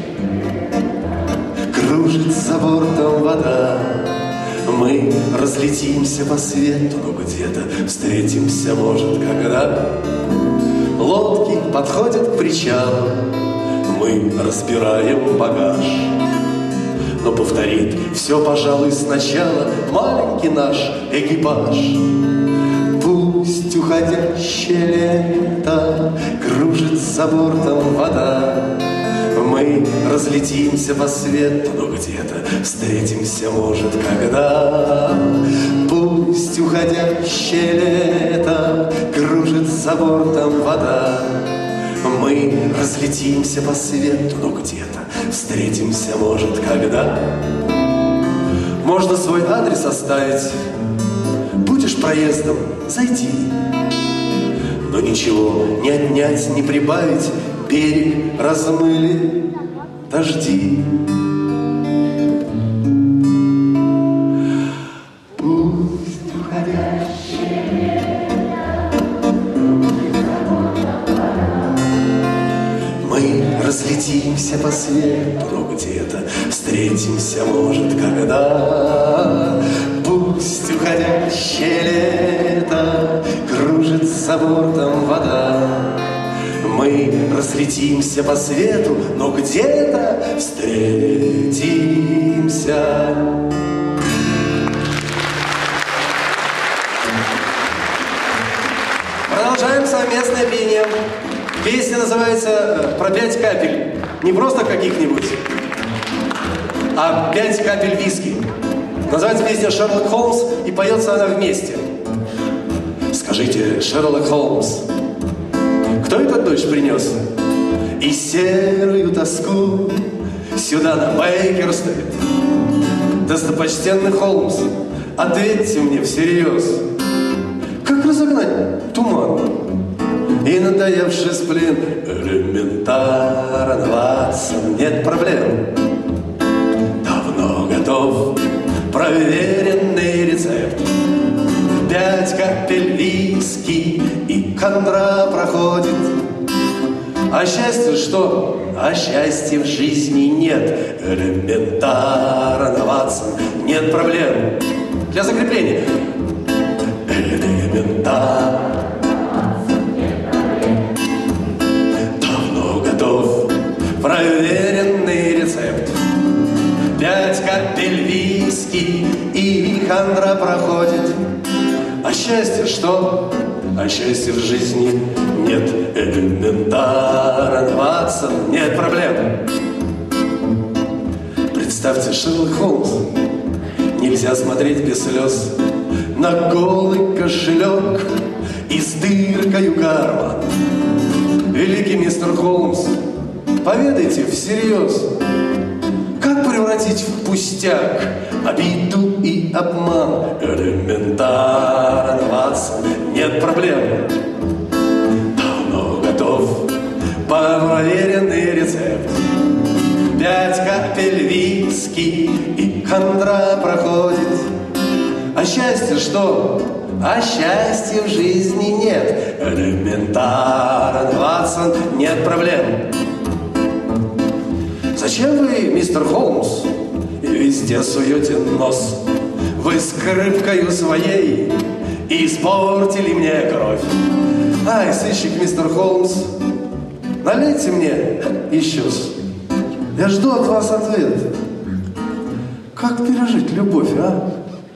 кружит за бортом вода, мы разлетимся по свету, но где-то встретимся, может, когда. Лодки подходят к причалу, мы разбираем багаж, но повторит все, пожалуй, сначала маленький наш экипаж. Пусть уходящее лето кружит за бортом вода, мы разлетимся по свету, но где-то встретимся, может, когда. Пусть уходящее лето кружит за бортом вода, мы разлетимся по свету, но где-то встретимся, может, когда. Можно свой адрес оставить, будешь проездом зайти, но ничего не отнять, не прибавить, берег размыли дожди. Пусть уходящее мы разлетимся по свету, но где-то встретимся, может, когда. Пусть уходящее лето кружит за бортом вода, мы разлетимся по свету, но где-то встретимся. Продолжаем совместное пение. Песня называется «Про пять капель». Не просто каких-нибудь, а «Пять капель виски». Называется песня «Шерлок Холмс», и поется она вместе. Скажите, Шерлок Холмс, кто этот дождь принес? И серую тоску сюда на Бейкер-стрит. Достопочтенный Холмс, ответьте мне всерьез, как разогнать туман и надоевший сплин? Элементарно, Ватсон, нет проблем. Давно готов проверенный рецепт. Пять капель виски и хандра проходит. А счастье что? А счастья в жизни нет. Элементарно, Ватсон, нет проблем. Для закрепления. Элементарно. Давно готов проверенный рецепт. Пять капель виски и хандра проходит. А счастье что? А счастья в жизни нет. Элементарно, Ватсон, нет проблем. Представьте, Шерлок Холмс, нельзя смотреть без слез на голый кошелек и с дыркою карман. Великий мистер Холмс, поведайте всерьез, как превратить в пустяк обиду и обман? Элементарно, Ватсон, нет проблем. Давно готов проверенный рецепт. Пять капель виски и хандра проходит. А счастье что? А счастья в жизни нет. Элементарно, Ватсон, нет проблем. Зачем вы, мистер Холмс, везде суете нос? Вы скрипкою своей испортили мне кровь. Ай, сыщик мистер Холмс, налейте мне еще. Я жду от вас ответ. Как пережить любовь, а?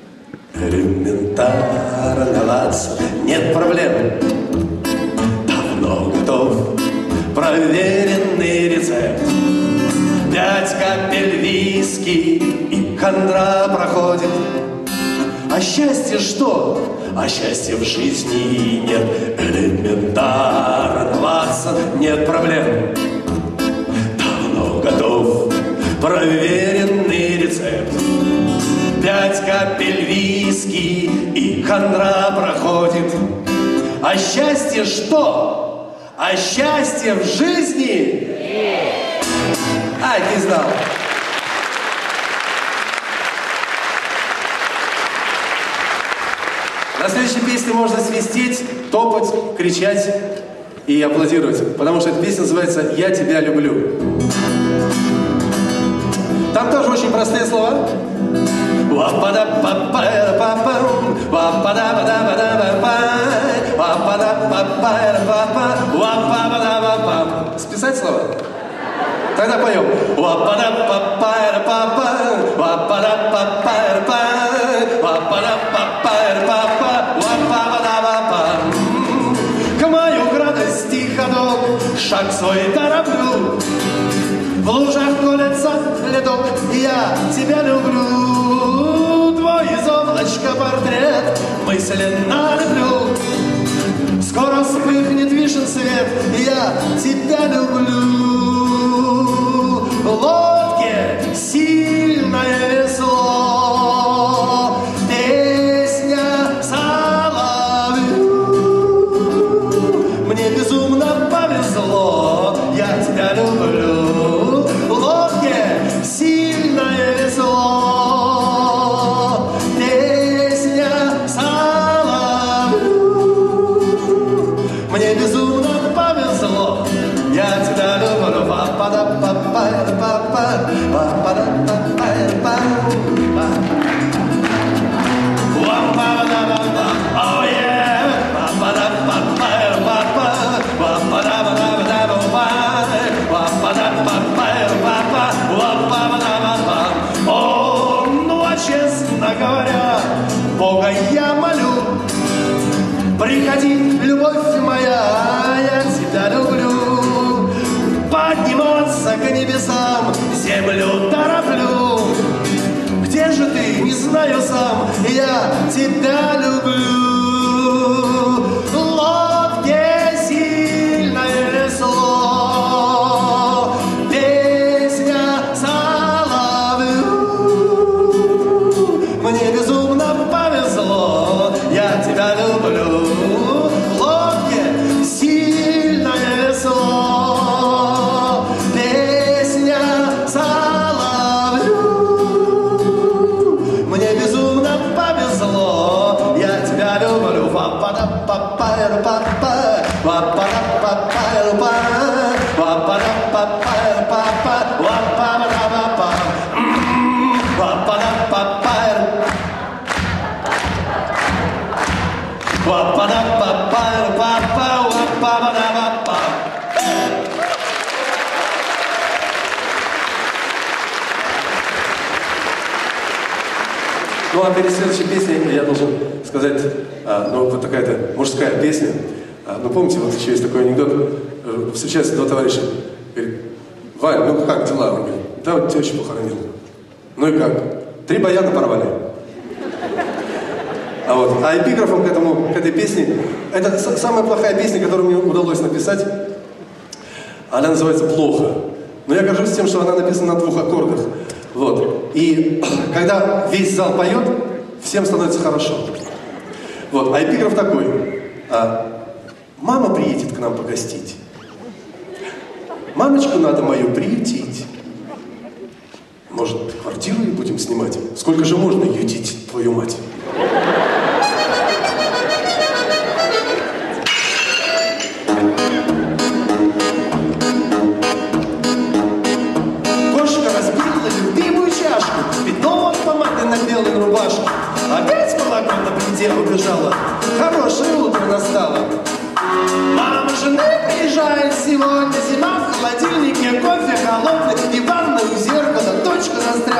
Элементарно, Ватсон, нет проблем. Давно готов проверенный рецепт. Пять капель виски и хандра проходит. А счастье что? А счастья в жизни нет. Элементарно, Ватсон, нет проблем. Давно готов проверенный рецепт. Пять капель виски и хандра проходит. А счастье что? А счастье в жизни? Ай, не знал. На следующей песне можно свистеть, топать, кричать и аплодировать, потому что эта песня называется «Я тебя люблю». Там тоже очень простые слова. Списать слова? Тогда поем. К мою радости ходок, шаг свой тороплю. В лужах колется ледок, я тебя люблю. Твой из облачка портрет мысленно люблю. Скоро вспыхнет вишен свет, я тебя люблю. В лодке сильное весло, песня соловью. Мне безумно повезло, я тебя люблю. В лодке сильное весло, песня соловью. Мне безумно повезло, я тебя люблю. Oh yeah. О, ну а честно говоря, Бога я молю. Приходи, любовь моя, я тебя люблю. Подниматься к небесам, землю тороплю. Где же ты, не знаю сам, я тебя люблю. В лодке сильное весло, песня соловью. Мне безумно повезло, я тебя люблю. В лодке сильное весло, песня соловью. Мне безумно повезло, я тебя люблю. Ва-па-да-па-па-ра-па-па, ва-па-да-па-па-ра-па, ва-па-да-па-па-ра-па-па, ва-па-да-па-па, ва-па-да-па-па-ра, ва-па-да-па-па-ра-па-па, ва-па-да-па-па. Ну а перед следующей песней я должен сказать, а, ну вот такая-то мужская песня. А, ну помните, вот еще есть такой анекдот. Встречаются два товарища. Говорит: Вань, ну как дела? Он говорит: да вот тещу похоронил. Ну и как? Три баяна порвали. А вот, а эпиграфом к этому, к этой песне, это самая плохая песня, которую мне удалось написать. Она называется «Плохо». Но я горжусь тем, что она написана на двух аккордах. Вот. И когда весь зал поет, всем становится хорошо. Вот. А эпиграф такой. А, мама приедет к нам погостить. Мамочку надо мою приютить. Может, квартиру и будем снимать? Сколько же можно ютить твою мать? Опять молоко на плите убежала. Хорошее утро настало. Мама жены приезжает сегодня. Зима в холодильнике, кофе холодный и ванна у зеркала. Дочка застряла.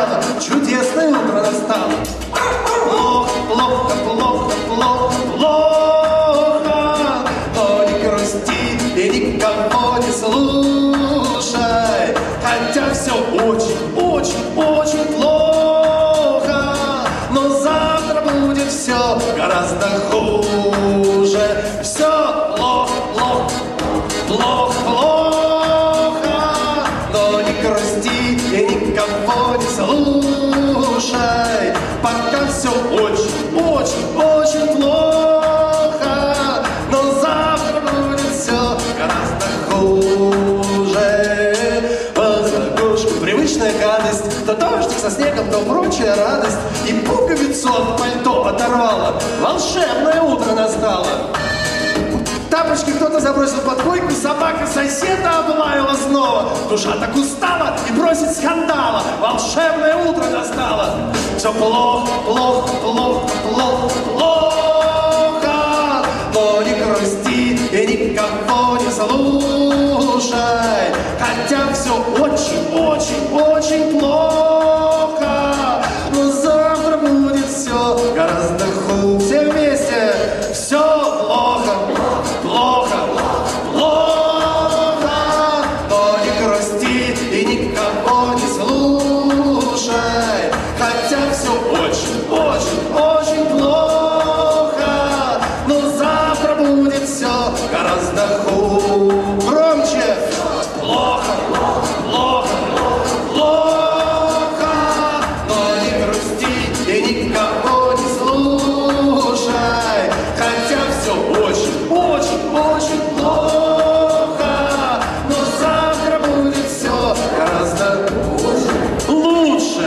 начало, чудесное утро настало. Плохо, плохо, плохо, плохо, плохо, но не грусти и никого не слушай. Хотя все очень, очень, очень плохо, но завтра будет все гораздо хуже. Все плохо, плохо, плохо, плохо, но не грусти и никого не слушай. Пока все очень, очень, очень плохо, но завтра будет все гораздо хуже. Возлягушку привычная гадость, то дождик со снегом, то прочая радость. И пуговицу от пальто оторвала, волшебное утро настало. Тапочки кто-то забросил под койку, собака соседа облаяла снова. Душа так устала и просит скандала, волшебное утро настало. Все плохо, плохо, плохо, плохо, плохо, но не грусти и никого не слушай. Хотя все очень, очень, очень плохо, но завтра будет все гораздо хуже. Все вместе, все плохо, плохо, плохо, но не грусти и никого не слушай. Хотя все очень, очень, очень плохо, но завтра будет все гораздо хуже. Громче! Плохо, плохо, плохо, но не грусти и никого не слушай. Хотя все очень, очень, очень плохо, но завтра будет все гораздо лучше.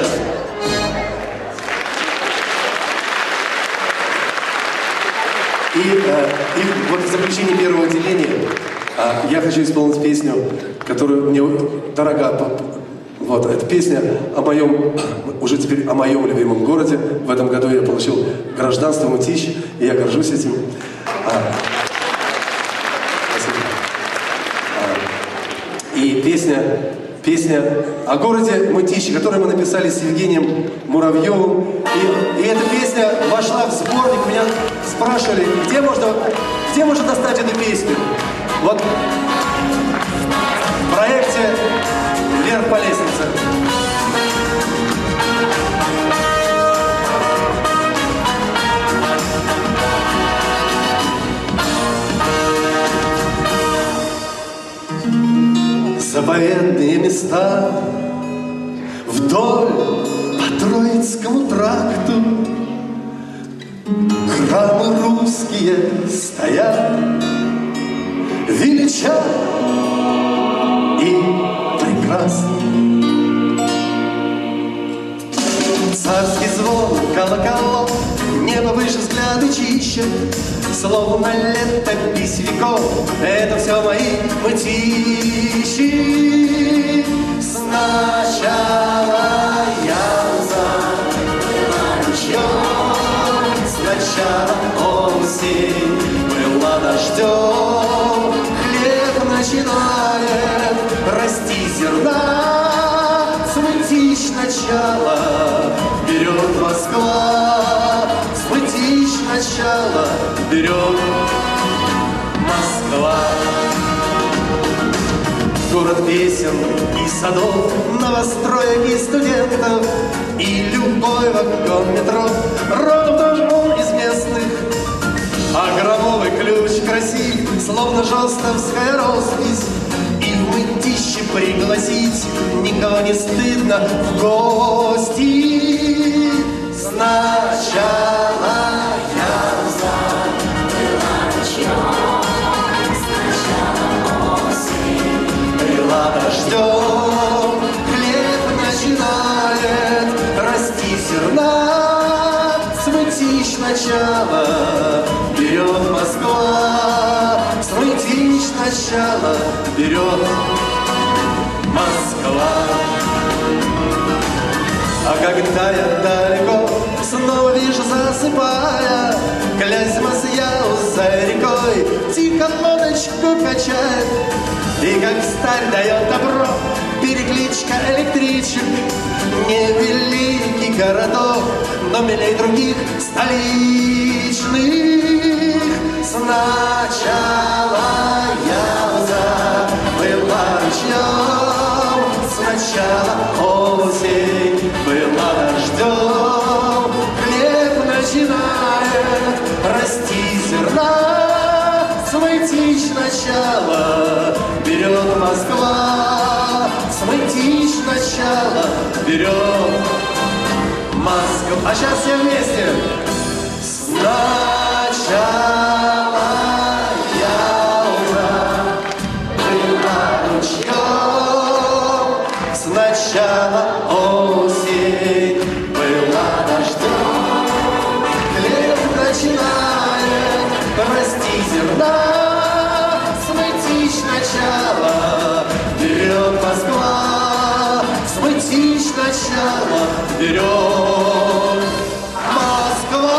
И, э, и вот в заключении первого отделения э, я хочу исполнить песню, которая мне дорога. Вот, эта песня о моем, уже теперь о моем любимом городе. В этом году я получил гражданство Мытищ, и я горжусь этим. А, спасибо. А, и песня, песня о городе Мытищи, которую мы написали с Евгением Муравьевым. И, и эта песня вошла в сборник. Меня спрашивали, где можно, где можно достать эту песню. Вот в проекте «Вверх по лестнице». Заповедные места вдоль по Троицкому тракту, храмы русские стоят, велича и прекрасны. Царский звон колоколов, небо выше, взгляды чище, словно летопись веков. Это все мои Мытищи. Сначала я была ручьем, сначала осень была дождем. Хлеб начинает расти зерна, с Мытищ начало берет Москва, с Мытищ начало берет Москва. Город песен и садов, новостроек и студентов, и любой вагон метро, родом тоже он из местных. А громовый ключ красив, словно жестовская роспись, и в Мытищи пригласить никого не стыдно в гости. Сначала я была ручьем, сначала осень была дождем. Хлеб начинает расти зерна, с Мытищ начало берет Москва, с Мытищ начало берет Москва. А когда я далеко снова вижу, засыпая, Клязьма с Яу за рекой тихо лодочку качает, и как старь дает добро перекличка электричек, не вели городов, но милей других столичных. Сначала Яуза была ручьем, сначала осень была дождем. Хлеб начинает расти зерна, свой тич начало берет Москва, свой тич начало берет Москва. А сейчас все вместе. Сначала Яуза была ручьем, сначала осень была дождем. Хлеб начинает расти зерна, свой тич начало берет Москва, свой тич начало берет Москва.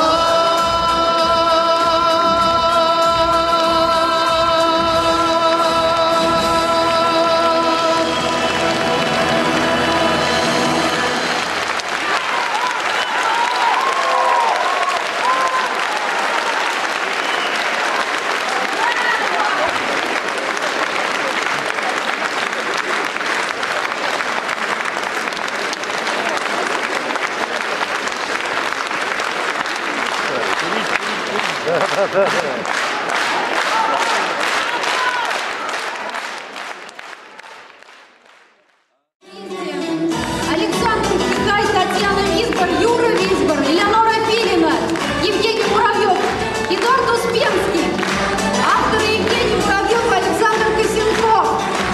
Александр Кигай, Татьяна Висбор, Юра Висбор, Элеонора Филина, Евгений Муравьев, Эдуард Успенский. Авторы Евгений Муравьев, Александр Косенков.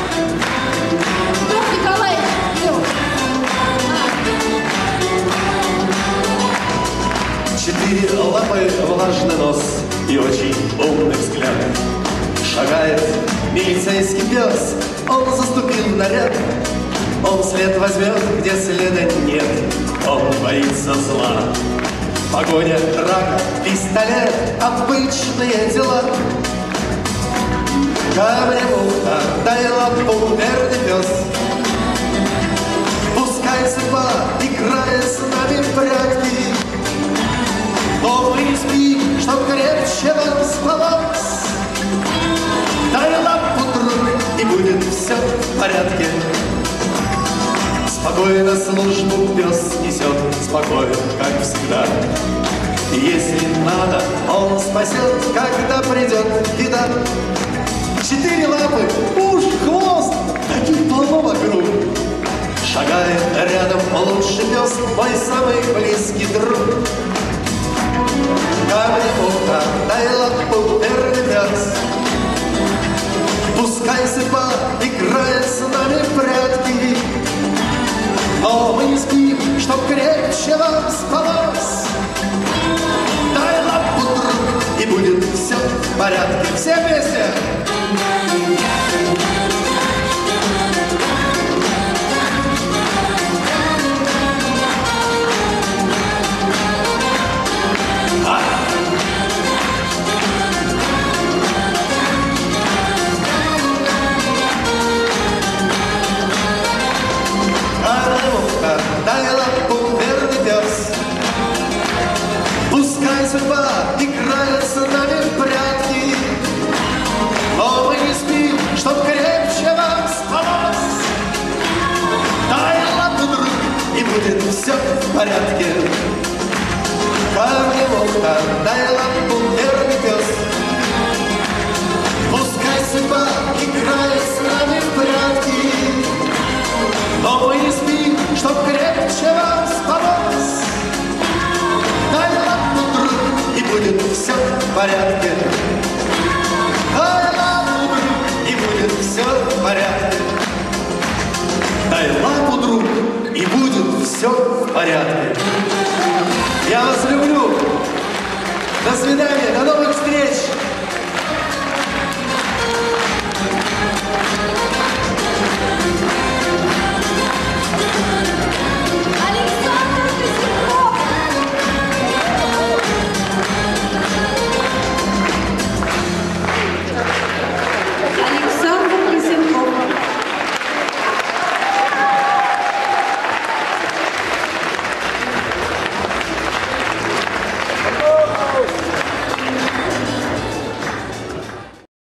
Петр Николаевич. Четыре лапы, влажный нос и очень умный взгляд. Шагает милицейский пес, он заступил в наряд. Он след возьмет, где следа нет, он боится зла. Погоня, рак, пистолет, обычные дела. Камня-муха, дай лапу, верный пес. Пускай судьба играет с нами в прятки, но мы не спим, чтоб крепче нам спалось. Дай лапу, друг, и будет все в порядке. Спокойно службу пес несет, спокойно, как всегда. И если надо, он спасет, когда придет беда. Четыре лапы, уши, хвост, таких полно вокруг. Шагает рядом лучший пес, мой самый близкий друг. Камня-муха, дай лапу, верный пес. Пускай судьба играет с нами в прятки, но мы не спим, чтоб крепче вам спалось. Дай лапу, друг, и будет все в порядке. Все вместе! Дай лапу, верный пес. Пускай судьба играет с нами в прятки, но мы не спим, чтоб крепче вам спалось. Дай лапу, друг, и будет все в порядке. Камня-муха, дай лапу, верный пес. Пускай судьба играет с нами в прятки, но мы не спим, чтоб крепче вам спалось. Дай лапу, друг, и будет все в порядке. Дай лапу, друг, и будет все в порядке. Дай лапу, друг, и будет все в порядке. Я вас люблю. До свидания. До